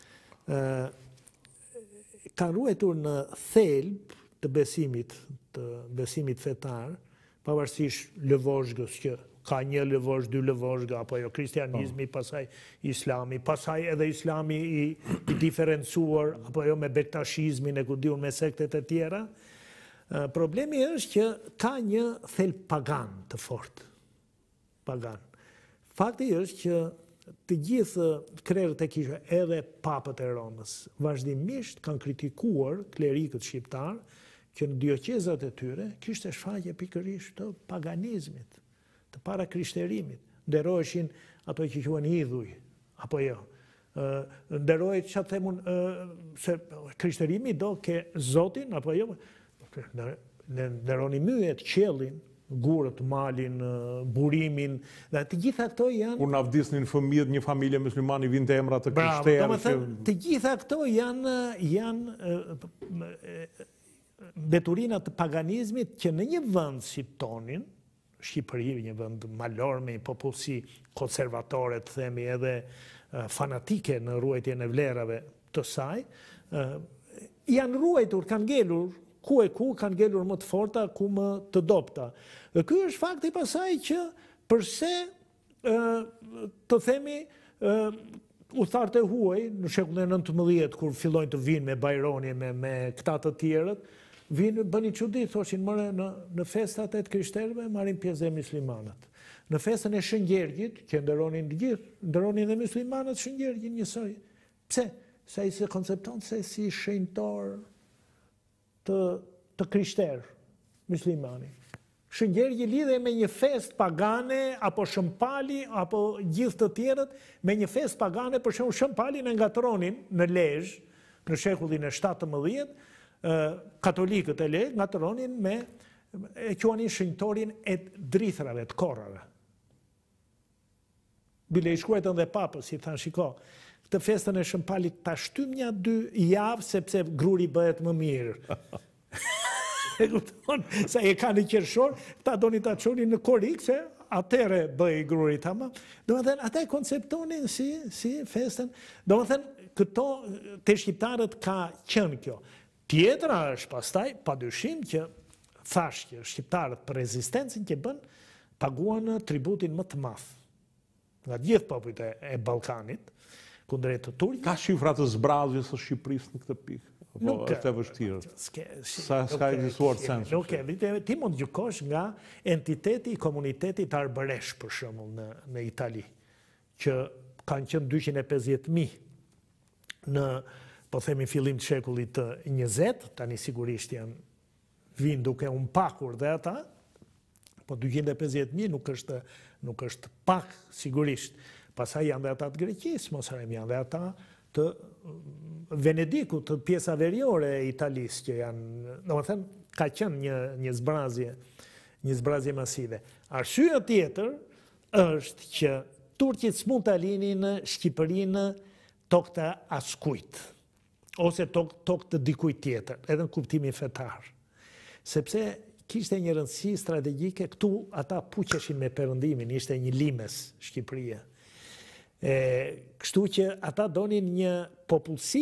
kanë ruetur në thelb të besimit fetar, pavarësisht lëvozhgës që ka një lëvozh, dy lëvozhga, apo jo kristianizmi, pasaj islami, pasaj edhe islami i diferencuar, apo jo me bektashizmin e kudiun me sektet e tjera. Problemi është që ka një thelb pagan të fort. Pagan. Fakti është që të gjithë krerët e kishë, edhe papët e Romës, vazhdimisht kanë kritikuar klerikët shqiptar që në dioqezat e tyre kishte shfaqje pikërisht të paganizmit, të para krishterimit. Nderoheshin ato që quhen idhuj, apo jo. Nderohet që të themun se krishterimi do ke Zotin, apo jo. Nderoni myet, qellin, gurët, malin, burimin, dhe të gjitha këto janë... Kur na vdisnin fëmijët një familje muslimani vinte emra të krishterë. Të gjitha këto janë deturinat të paganizmit që në një vend si tonin, Shqipëri, një vend malor me një popullsi konservatore, të themi edhe fanatike në ruajtjen e vlerave të saj, janë ruajtur, kanë ngelur, ku e ku kanë ngelur më të forta, ku më të dopta. Dhe ky është fakti pasaj që përse të themi udhëtarët e huaj në shekullin e 19 kur fillojnë të vinë me Bajroni, me këta të tjerët, vinë bëni çudi, thoshin mëre në festat e të krishterëve marrin pjesë dhe muslimanët. Në festën e Shëngjergjit, që nderonin të gjithë, nderonin dhe muslimanët Shëngjergjin njësoj. Pse? Se ai se koncepton se si shenjtor të krishterë, muslimani. Shëngjergji lidhe me një fest pagane, apo Shëmpali, apo gjithë të tjerët, me një fest pagane, për shembull Shëmpalin e ngatronin në Lezhë, në shekullin e 17, katolikët e Lezhë ngatronin me e quanin shenjtorin e drithrave, të korrave. Bile i shkruajtën dhe papës, i thanë, shiko, këtë festën e Shëmpalit ta shtym një 2 javë sepse gruri bëhet më mirë. E kupton, sa e ka në qershor, ta doni ta çonin në korik, se atëre bëj gruri tamam. Domethënë, ata e konceptonin si festën. Domethënë, këto te shqiptarët ka qenë kjo. Tjetra është pastaj, padyshim që thash që shqiptarët për rezistencën që bën, paguan tributin më të madh nga gjithë popujt e Ballkanit kundrejt të turqëve. Ka shifra të zbrazjes së Shqipërisë në këtë pikë? Po është e vështirë. S'ka ekzistuar census. Nuk e, ti mund të gjykosh nga entiteti i komunitetit arbëresh, për shembull, në Itali, që kanë qenë 250.000 në, po themi, fillim të shekullit 20, tani sigurisht vinë duke pakur dhe ata, po 250.000 nuk është pak sigurisht. Pastaj janë dhe ata të Greqisë, mos harrojmë, janë dhe ata të Venedikut, të pjesa veriore e Italisë që janë, domethënë, ka qenë një zbrazje masive. Arsyeja tjetër është që turqit s'mund ta linin Shqipërinë tokë të askujt, ose tokë të dikujt tjetër, edhe në kuptimin fetar. Sepse kishte një rëndësi strategjike, këtu ata puqeshin me perëndimin, ishte një limes Shqipëria. Kështu që ata donin një popullsi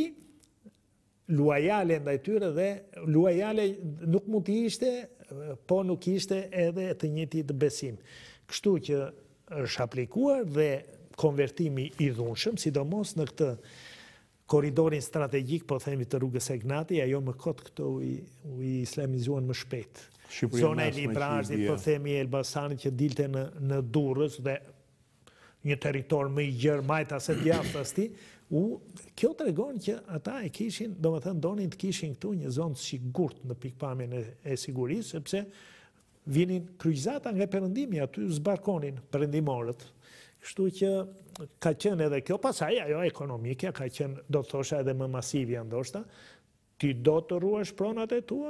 luajale ndaj tyre, dhe luajale nuk mund të ishte, po nuk ishte edhe të njëjtit besim. Kështu që është aplikuar dhe konvertimi i dhunshëm, sidomos në këtë korridorin strategjik, po themi, të rrugës e Gnati, ajo më kot këto u islamizuan më shpejt. Zona e Librazit, po themi, Elbasanit që dilte në Durrës dhe një territor më i gjerë, majta se djathtë as ti, kjo tregon që ata e kishin, domethënë donin të kishin këtu një zonë sigurt në pikpamjen e sigurisë, sepse vinin kryqëzata nga perëndimi, aty zbarkonin perëndimorët. Kështu që ka qenë edhe kjo, pasaj ajo ekonomike ka qenë, do të thosha, edhe më masivja ndoshta. Ti do të ruash pronat e tua,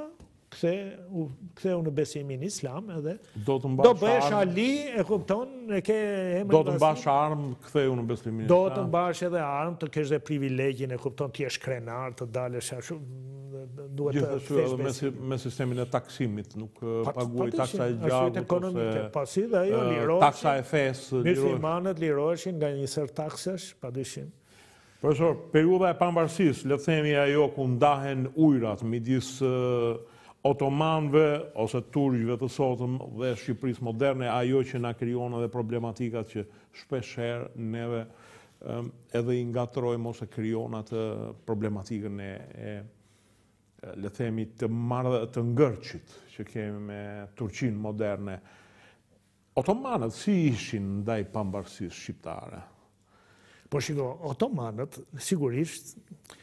ktheu në besimin islam, edhe do bëhesh ali, e kupton, e ke emrin. Do të mbash armë, ktheu në besimin islam. Do të mbash edhe armë, të kesh dhe privilegjin, e kupton, ti jesh krenar, të dalësh ashtu, duhet të kthesh besimin. Me sistemin e taksimit, nuk paguaj taksa e gjagut, pasi dhe ajo liroheshin. Taksa e fesë. Myslimanët liroheshin nga një sër taksash, padyshim. Profesor, periudha e pambarësisë, le të themi ajo ku ndahen ujrat midis otomanëve ose turqëve të sotëm dhe Shqipërisë moderne, ajo që na krijon edhe problematikat që shpeshherë neve edhe i ngatrojmë ose krijon atë problematikën e le të themi të ngërçit që kemi me Turqinë moderne. Otomanët si ishin ndaj pambarësisë shqiptare? Po shiko, otomanët sigurisht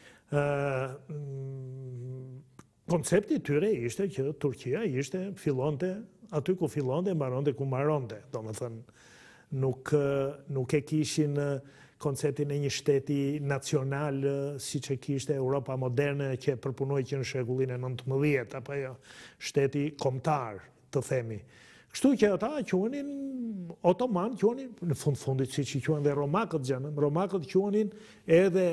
koncepti tyre ishte që Turqia fillonte aty ku fillonte, mbaronte ku mbaronte. Domethënë nuk e kishin konceptin e një shteti nacional siç e kishte Europa moderne që përpunoi që në shekullin e 19, apo jo, shteti kombëtar, të themi. Kështu që ata quhenin otoman, quhenin në fundit siç i quhen dhe romakët xhanëm. Romakët quhenin edhe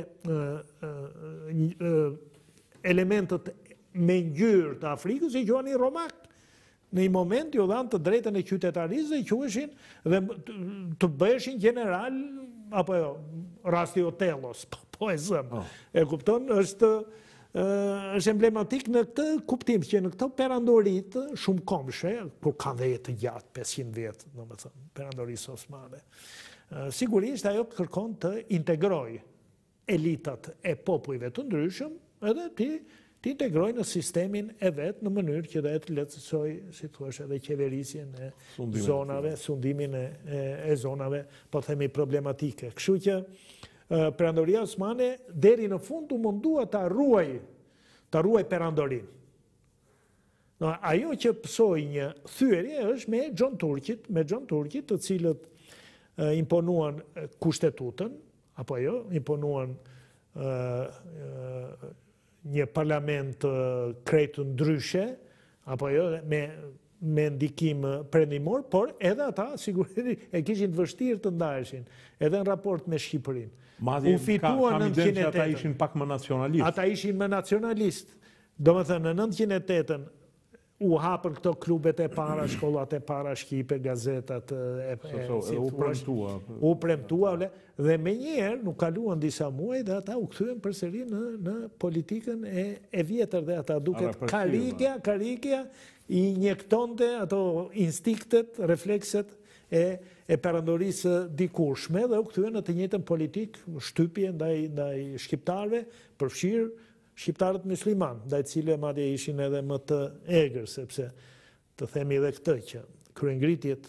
elementët me ngjyrë të Afrikës i quhenin romak. Në një moment ju dhanë të drejtën e qytetarisë dhe quheshin dhe të bëheshin general, apo jo, rasti Otellos, po e zëm. E kupton, është emblematik në këtë kuptim që në këto perandorit shumë komshe, kur kanë dhe jetë gjatë 500 vjetë, domethënë, perandorisë osmane. Sigurisht ajo kërkon të integroj elitat e popujve të ndryshëm edhe të integroj në sistemin e vetë në mënyrë që dhe të lehtësoj, si thuash, edhe qeverisjen e zonave, sundimin e zonave, po themi problematike. Kështu që perandoria osmane deri në fund u mundua ta ruaj perandorin. Ajo që pësoi një thyerje është me Gjon Turqit, të cilët imponuan kushtetutën, apo jo, imponuan një parlament krejt ndryshe, apo jo, me ndikim perëndimor, por edhe ata sigurisht e kishin vështirë të ndaheshin, edhe në raport me Shqipërinë. Madje kam idenë që ata ishin pak më nacionalistë. Ata ishin më nacionalistë. Domethënë në 908 u hapën këto klubet e para, shkollat e para shqipe, gazetat u premtua dhe me njerë nuk kaluan disa muaj dhe ata u kthyen përsëri në politikën e vjetër dhe ata duket karikja i injektonte ato instiktet, reflekset e perandorisë dikurshme dhe u kthyen në të njëjtën politikë, shtypje ndaj shqiptarëve, përfshirë shqiptarët musliman, ndaj cilëve madje ishin edhe më të egër, sepse të themi edhe këtë që kryengritjet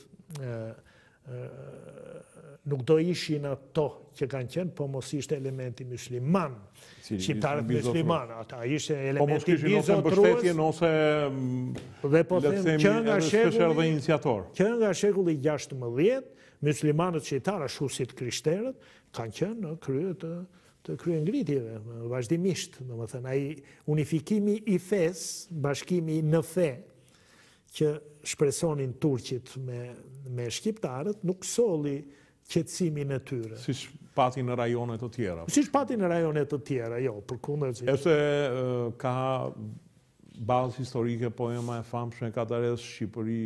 nuk do ishin ato që kanë qenë, po mos ishte elementi musliman, shqiptarët musliman, ata ishte elementi bizotrues, dhe po them që nga shekulli 16, muslimanët shqiptarë, ashtu si të krishterët, kanë qenë në krye të kryengritjeve, vazhdimisht, domethënë ai unifikimi i fesë, bashkimi në fe që shpresonin turqit me shqiptarët, nuk solli qetësimin e tyre. Siç pati në rajone të tjera. Siç pati në rajone të tjera, jo, përkundërzi. Është ka bazë historike poema e famshme Katares Shqipëri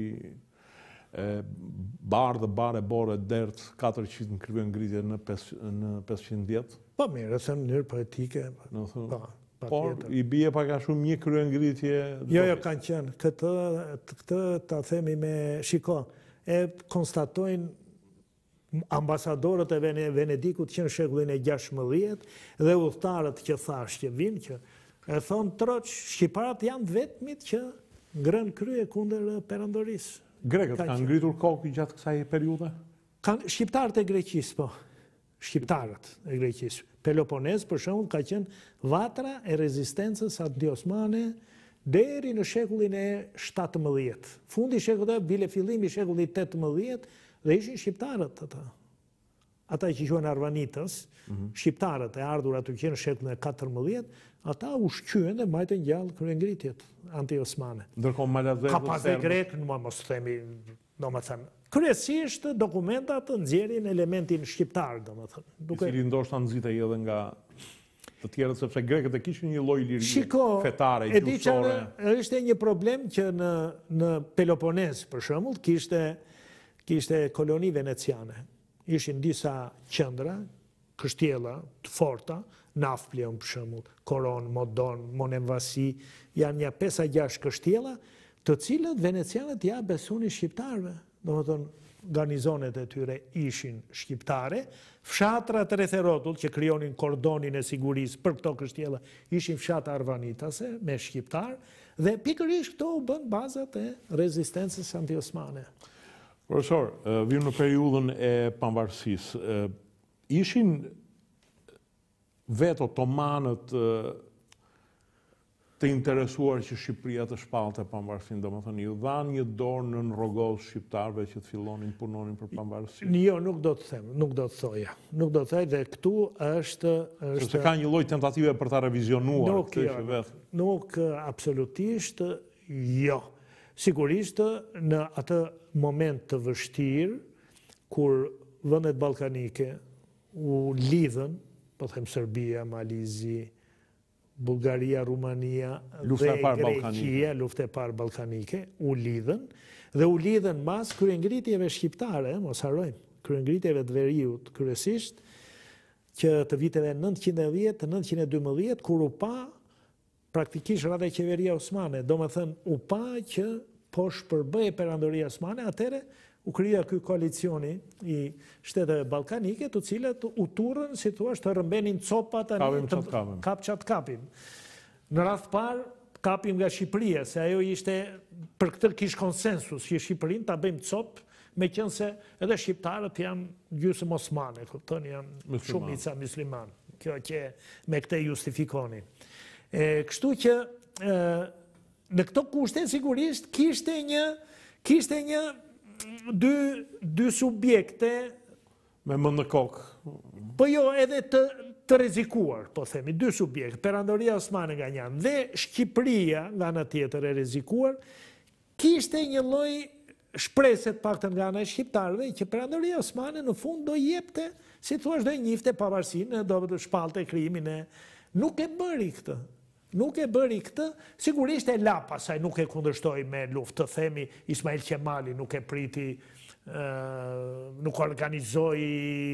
bardhë, bare, bore, dert, 400 në kryengritje në 500 vjetë. Po mirë, është në mënyrë poetike. Por i bie pak a shumë një kryengritje. Jo, kanë qenë. Këtë ta themi me shiko. E konstatojnë ambasadorët e Venedikut që në shekullin e 16 dhe udhëtarët që thash që vinë që e thonë troq, shqiparat janë vetmit që ngrën krye kundër perandorisë. Grekët kanë ngritur kokë gjatë kësaj periudhe? Shqiptarët e Greqisë, po. Shqiptarët e Greqisë. Peloponez, për shembull, ka qenë vatra e rezistencës anti-osmane deri në shekullin e 17. Fundi shekullit, bile fillimi shekullit 18 dhe ishin shqiptarët ata. Ata që quhen arvanitës, shqiptarët e ardhur aty që në shekullin e 14, ata u shqyen dhe mbajtën gjallë kryengritjet anti-osmane. Ndërkohë Malazet ka pas dhe grek, mos themi, domethënë, kryesisht dokumentat nxjerrin elementin shqiptar, domethënë. I cili ndoshta nxitej edhe nga të tjerët, sepse grekët e kishin një lloj lirie fetare, gjuhësore. Ishte një problem që në Peloponez, për shembull, kishte koloni veneciane. Ishin disa qendra, kështjella të forta, Nafplion për shembull, Koron, Modon, Monemvasi, janë një 5-6 kështjella, të cilët venecianët ja besunin shqiptarëve. Domethënë garnizonet e tyre ishin shqiptare, fshatrat rreth e rrotull që krijonin kordonin e sigurisë për këto kështjella ishin fshatra arvanitase me shqiptar dhe pikërisht këto u bën bazat e rezistencës anti-osmane. Profesor, vim në periudhën e pavarësisë. Ishin vetë otomanët të interesuar që Shqipëria të shpallte pavarësinë, domethënë ju dhanë një dorë në rrogoz shqiptarëve që të fillonin punonin për pavarësinë. Jo, nuk do të them, nuk do të thoja. Nuk do të thoj dhe këtu është sepse ka një lloj tentative për ta revizionuar këtë që vetë. Nuk absolutisht jo. Sigurisht në atë moment të vështirë kur vendet ballkanike u lidhën, po them Serbia, Malizi, Bullgaria, Rumania dhe Greqia, luftë e parë ballkanike, u lidhën dhe u lidhën mas kryengritjeve shqiptare, mos harrojmë, kryengritjeve të veriut kryesisht, që të viteve 910-912, kur u pa praktikisht rrate qeveria osmane, domethënë u pa që po shpërbëje perandoria osmane, atëre u krija ky koalicioni i shteteve ballkanike, të cilët u turrën, si thua, të rrëmbenin copat kap çat kapim. Në rast parë kapim nga Shqipëria, se ajo ishte për këtë kish konsensus që Shqipërinë ta bëjmë cop, meqense edhe shqiptarët janë gjysmë osmane, kupton, janë shumica musliman. Kjo që me këtë justifikonin. Kështu që në këto kushte sigurisht kishte një dy subjekte me mend në kokë. Po jo, edhe të rrezikuar, po themi, dy subjekte, perandoria osmane nga një anë dhe Shqipëria nga ana tjetër e rrezikuar, kishte një lloj shpresë të paktën nga ana e shqiptarëve që perandoria osmane në fund do jepte, si thua, do njifte pavarësinë, do të shpallte krijimin e. Nuk e bëri këtë. nuk e bëri këtë, sigurisht e la pasaj, nuk e kundërshtoi me luftë, të themi Ismail Qemali nuk e priti, nuk organizoi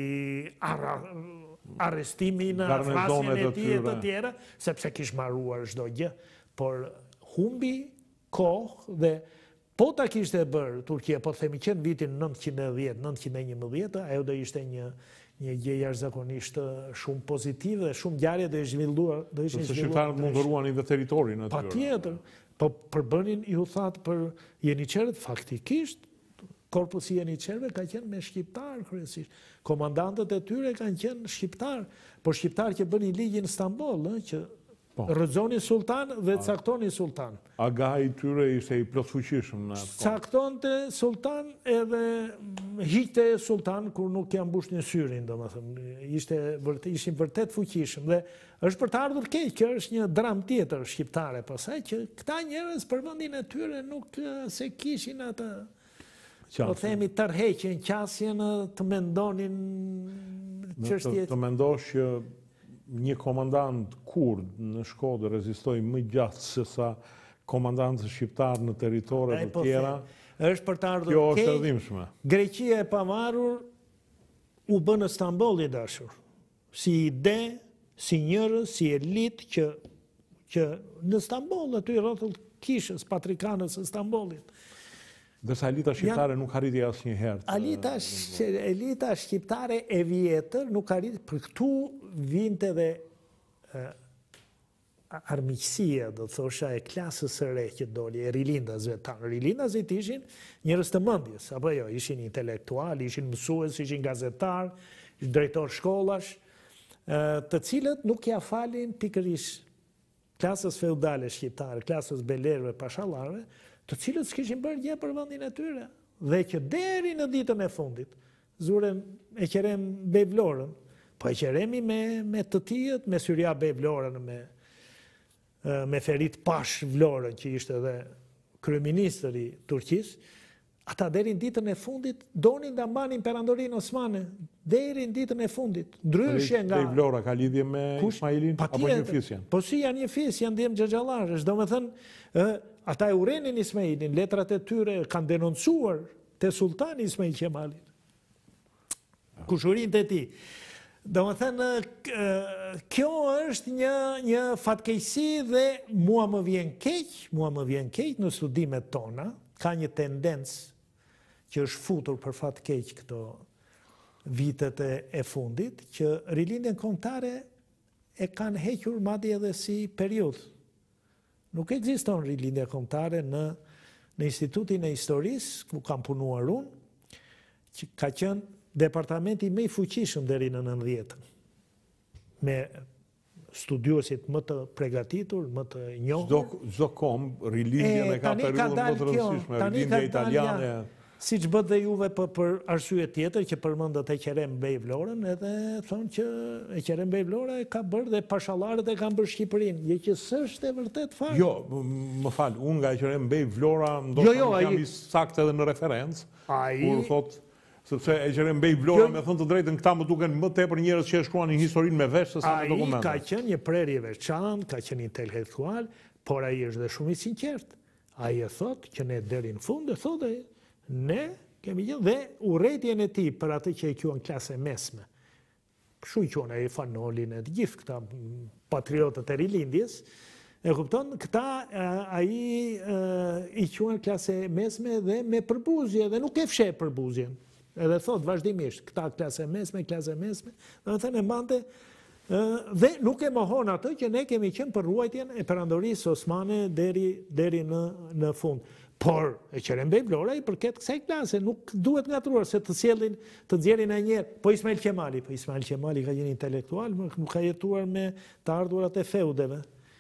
arrestimin, vrasjen e tij e të tjera, sepse kish marruar çdo gjë, por humbi kohë dhe po ta kishte bërë Turqia, po themi që në vitin 910-911, ajo do ishte një gjë jashtëzakonisht shumë pozitive dhe shumë ngjarje do ishin zhvilluar. Se shqiptarët munduruanin dhe territorin aty. Patjetër, po përbënin, ju thatë për jeniçerët, faktikisht korpusi jeniçerëve ka qenë me shqiptar kryesisht. Komandantët e tyre kanë qenë shqiptar, por shqiptar që bënin ligjin Stamboll, që rrëzonin sultan dhe caktonin sultan. Aga i tyre ishte i plotfuqishëm në atë. Caktonte sultan edhe hiqte sultan kur nuk ja mbushnin syrin, domethënë. Ishin vërtet fuqishëm dhe është për të ardhur keq, që është një dram tjetër shqiptare pasaj që këta njerëz për vendin e tyre nuk se kishin atë, po themi tërheqjen, qasjen, të mendonin çështje. Të mendosh që një komandant kurd në Shkodër rezistoi më gjatë se sa komandantë shqiptar në territore të tjera. Është për të ardhur kjo është ardhimshme. Greqia e pavarur u bë në Stamboll i dashur. Si ide, si njerëz, si elit që në Stamboll aty rreth kishës patrikanës së Stambollit. Dërsa elita shqiptare nuk arriti asnjëherë. Elita shqiptare e vjetër nuk arriti, për këtu vinte dhe armiqësia, do thosha, e klasës së re që doli, e rilindasve tanë. Rilindasve ishin njerëz të mendjes, apo jo, ishin intelektual, ishin mësues, ishin gazetar, ishin drejtor shkollash, të cilët nuk ja falin pikërisht klasës feudale shqiptare, klasës belerëve, pashallarëve, të cilët s'kishin bërë gjë për vendin e tyre, dhe që deri në ditën e fundit zuren e qerem Bej Vlorën, po e qeremi me të tijët, me Syria Bej Vlorën, me Ferit Pash Vlorën, që ishte edhe kryeministër i Turqisë, ata deri në ditën e fundit donin ta mbanin perandorinë osmane, deri në ditën e fundit. Ndryshe nga Bej Vlora ka lidhje me Ismailin apo një fis janë? Po si janë një fis, janë ndjem xhaxhallarësh, domethënë ata e urenin Ismailin, letrat e tyre kanë denoncuar te sultani Ismail Qemali. Kushurinë e tij. Domethënë kjo është një fatkeqësi dhe mua më vjen keq në studimet tona, ka një tendencë që është futur për fat keq këto vitet e fundit, që rilindjen kombëtare e kanë hequr madje edhe si periudhë. Nuk ekziston rilindja kombëtare në Institutin e Historisë, ku kam punuar unë, që ka qenë departamenti më i fuqishëm deri në 90-ën. Me studiuesit më të përgatitur, më të njohur. Çdo komb rilindjen e ka periudhën më të rëndësishme, rilindja italiane. Siç bët dhe juve për arsye tjetër që përmendët e qerem Bej Vlorën, edhe thonë që e qerem Bej Vlora e ka bërë dhe pashallarët e kanë bërë Shqipërinë, je që s'është e vërtet fare. Jo, më fal, unë nga e qerem Bej Vlora ndoshta jam i saktë edhe në referencë, kur thotë sepse e qerem Bej Vlora, me thënë të drejtën, këta më duken më tepër njerëz që e shkruanin historinë me vesh se sa me dokumente. Ai ka qenë një prerje veçantë, ka qenë intelektual, por ai është dhe shumë i sinqert. Ai e thotë që ne deri në fund e thotë ne kemi gjë dhe urrëtien e tij për atë që e quajnë klasë mesme. Kështu i quajnë ai Fanolin e të gjithë këta patriotët e rilindjes. E kupton, këta ai i quajnë klasë mesme dhe me përbuzje dhe nuk e fsheh përbuzjen. Edhe thot vazhdimisht, këta klasë mesme, do të thënë mbante dhe nuk e mohon atë që ne kemi qenë për ruajtjen e perandorisë osmane deri në fund. Por e qerem Bej Vlora i përket kësaj klase, nuk duhet ngatruar se të nxjerrin e njerë. Po Ismail Qemali ka qenë intelektual, nuk ka jetuar me të ardhurat e feudeve.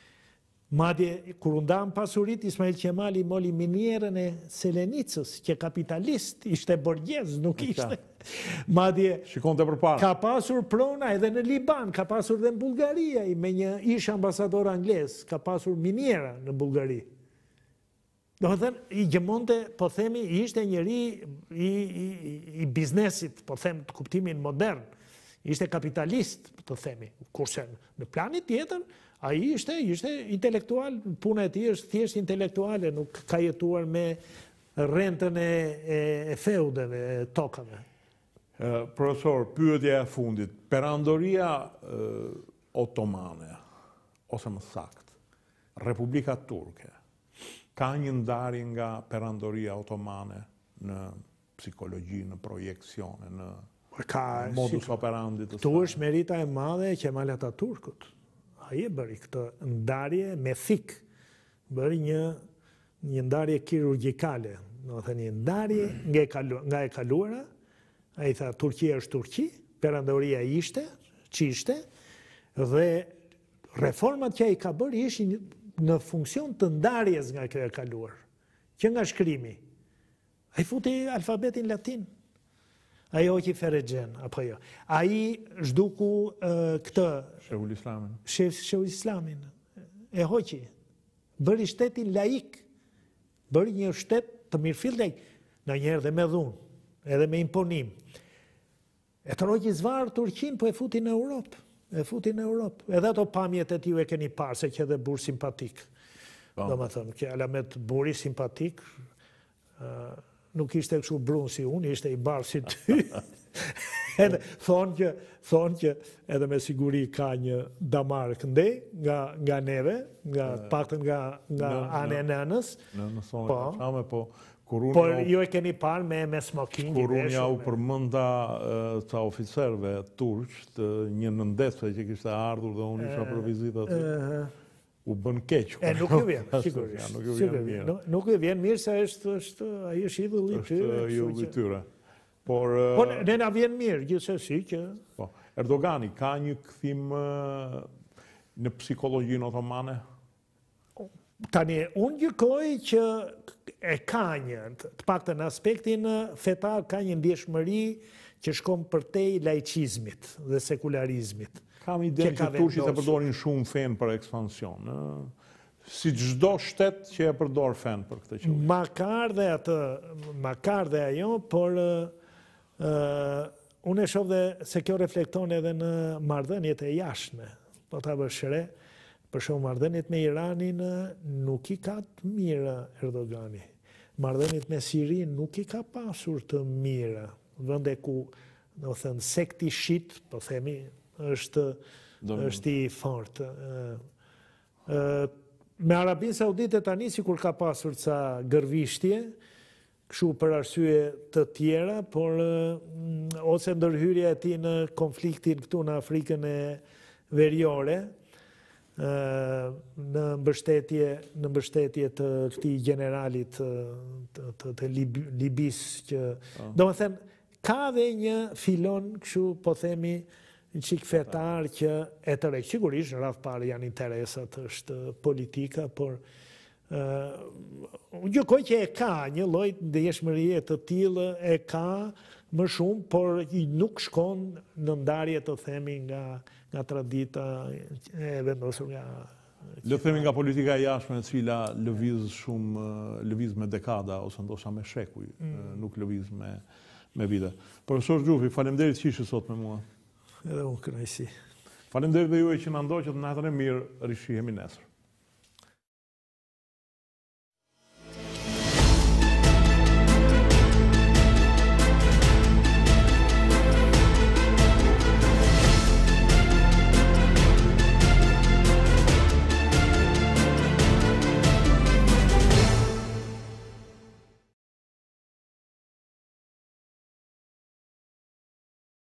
Madje, kur undan pasurit, Ismail Qemali moli minierën e Selenicës, që kapitalist, ishte borgjez, nuk ishte. Madje, shikonte përpara. Ka pasur prona edhe në Liban, ka pasur dhe në Bullgaria, me një ish ambasador anglez, ka pasur miniera në Bullgari. Do të thënë, i gjemonte, po themi, ishte njëri i biznesit, po them të kuptimin modern, ishte kapitalist, të themi, kurse në planit tjetër, Ai ishte intelektual, puna e tij është thjesht intelektuale, nuk ka jetuar me rentën e feudeve, tokave. Profesor, pyetja e fundit, perandoria otomane, ose më sakt, Republika Turke, ka një ndarje nga perandoria otomane në psikologji, në projekcione, në modus operandi të saj? Tu është merita e madhe e Kemal Atatürkut. Ai e bëri këtë ndarje me thik, bëri një ndarje kirurgjikale, do të thënë një ndarje nga e kaluara. Ai tha Turqia është Turqi, perandoria ishte, ç'ishte, dhe reformat që ai ka bërë ishin në funksion të ndarjes nga kjo e kaluar, që nga shkrimi. Ai futi alfabetin latin. Ai hoqi Ferexhen, apo jo. Ai zhduku këtë... Shehull Islamin. Shehull Islamin. E hoqi. Bëri shtetin laik. Bëri një shtet të mirëfill laik. Në njerë dhe me dhunë, edhe me imponim. E të roqi zvarë Turqin, po e futi në Europë. Edhe ato pamjet e tiju e keni parë, se që edhe burë simpatik. Do më thëmë, që Alamet buri simpatik, nuk ishte kështu brunë si unë, ishte i barë si ty. Thonë që edhe me siguri ka një damar këndej nga neve, nga paktën nga anë e nënës. Në thonë e qame, po... Por jo e keni parë me smoking. Kur unë ja u përmënda ca oficerve turq, një nëndesve që kishte ardhur dhe unë isha për vizitat, u bën keq. Nuk ju vjen, sigurisht. Nuk ju vjen mirë se ai është idhulli i tyre. Është idhulli i tyre. Por ne na vjen mirë, gjithsesi që... Erdogani ka një kthim në psikologjinë otomane? Tani, unë gjykoj që e ka një, të paktën në aspektin fetar, ka një ndjeshmëri që shkon përtej laicizmit dhe sekularizmit. Kam idenë që turqit e përdorin shumë fen për ekspansion. Si çdo shtet që e përdor fen për këtë qëllim. Makar dhe ajo, por unë e shoh dhe se kjo reflekton edhe në marrëdhëniet e jashtme. Po ta bësh re, për shumë marrëdhëniet me Iranin nuk i ka të mirë Erdogani. Marrëdhëniet me Sirin nuk i ka pasur të mirë. Vende ku, do thënë, sekti shit, po themi, është i fortë. Me Arabinë Saudite tani, si kur ka pasur ca gërvishtje, këshu për arsye të tjera, por ose ndërhyrja e tij në konfliktin këtu në Afrikën e Veriore, në mbështetje të këtij generalit të Libis që do të them ka dhe një filon kështu po themi një çik fetar që e tërheq. Sigurisht në radh parë janë interesat, është politika, por unë gjykoj që e ka një lloj ndjeshmërie të tillë, e ka më shumë, por nuk shkon në ndarje të themi nga tradita e vendosur nga... Le themi nga politika e jashtme e cila lëviz me dekada, ose ndoshta me shekuj, nuk lëviz me vite. Profesor Xhufi, faleminderit që ishe sot me mua. Edhe unë kënaqësi. Faleminderit dhe juve që na ndoqët, natën e mirë, rishihemi nesër.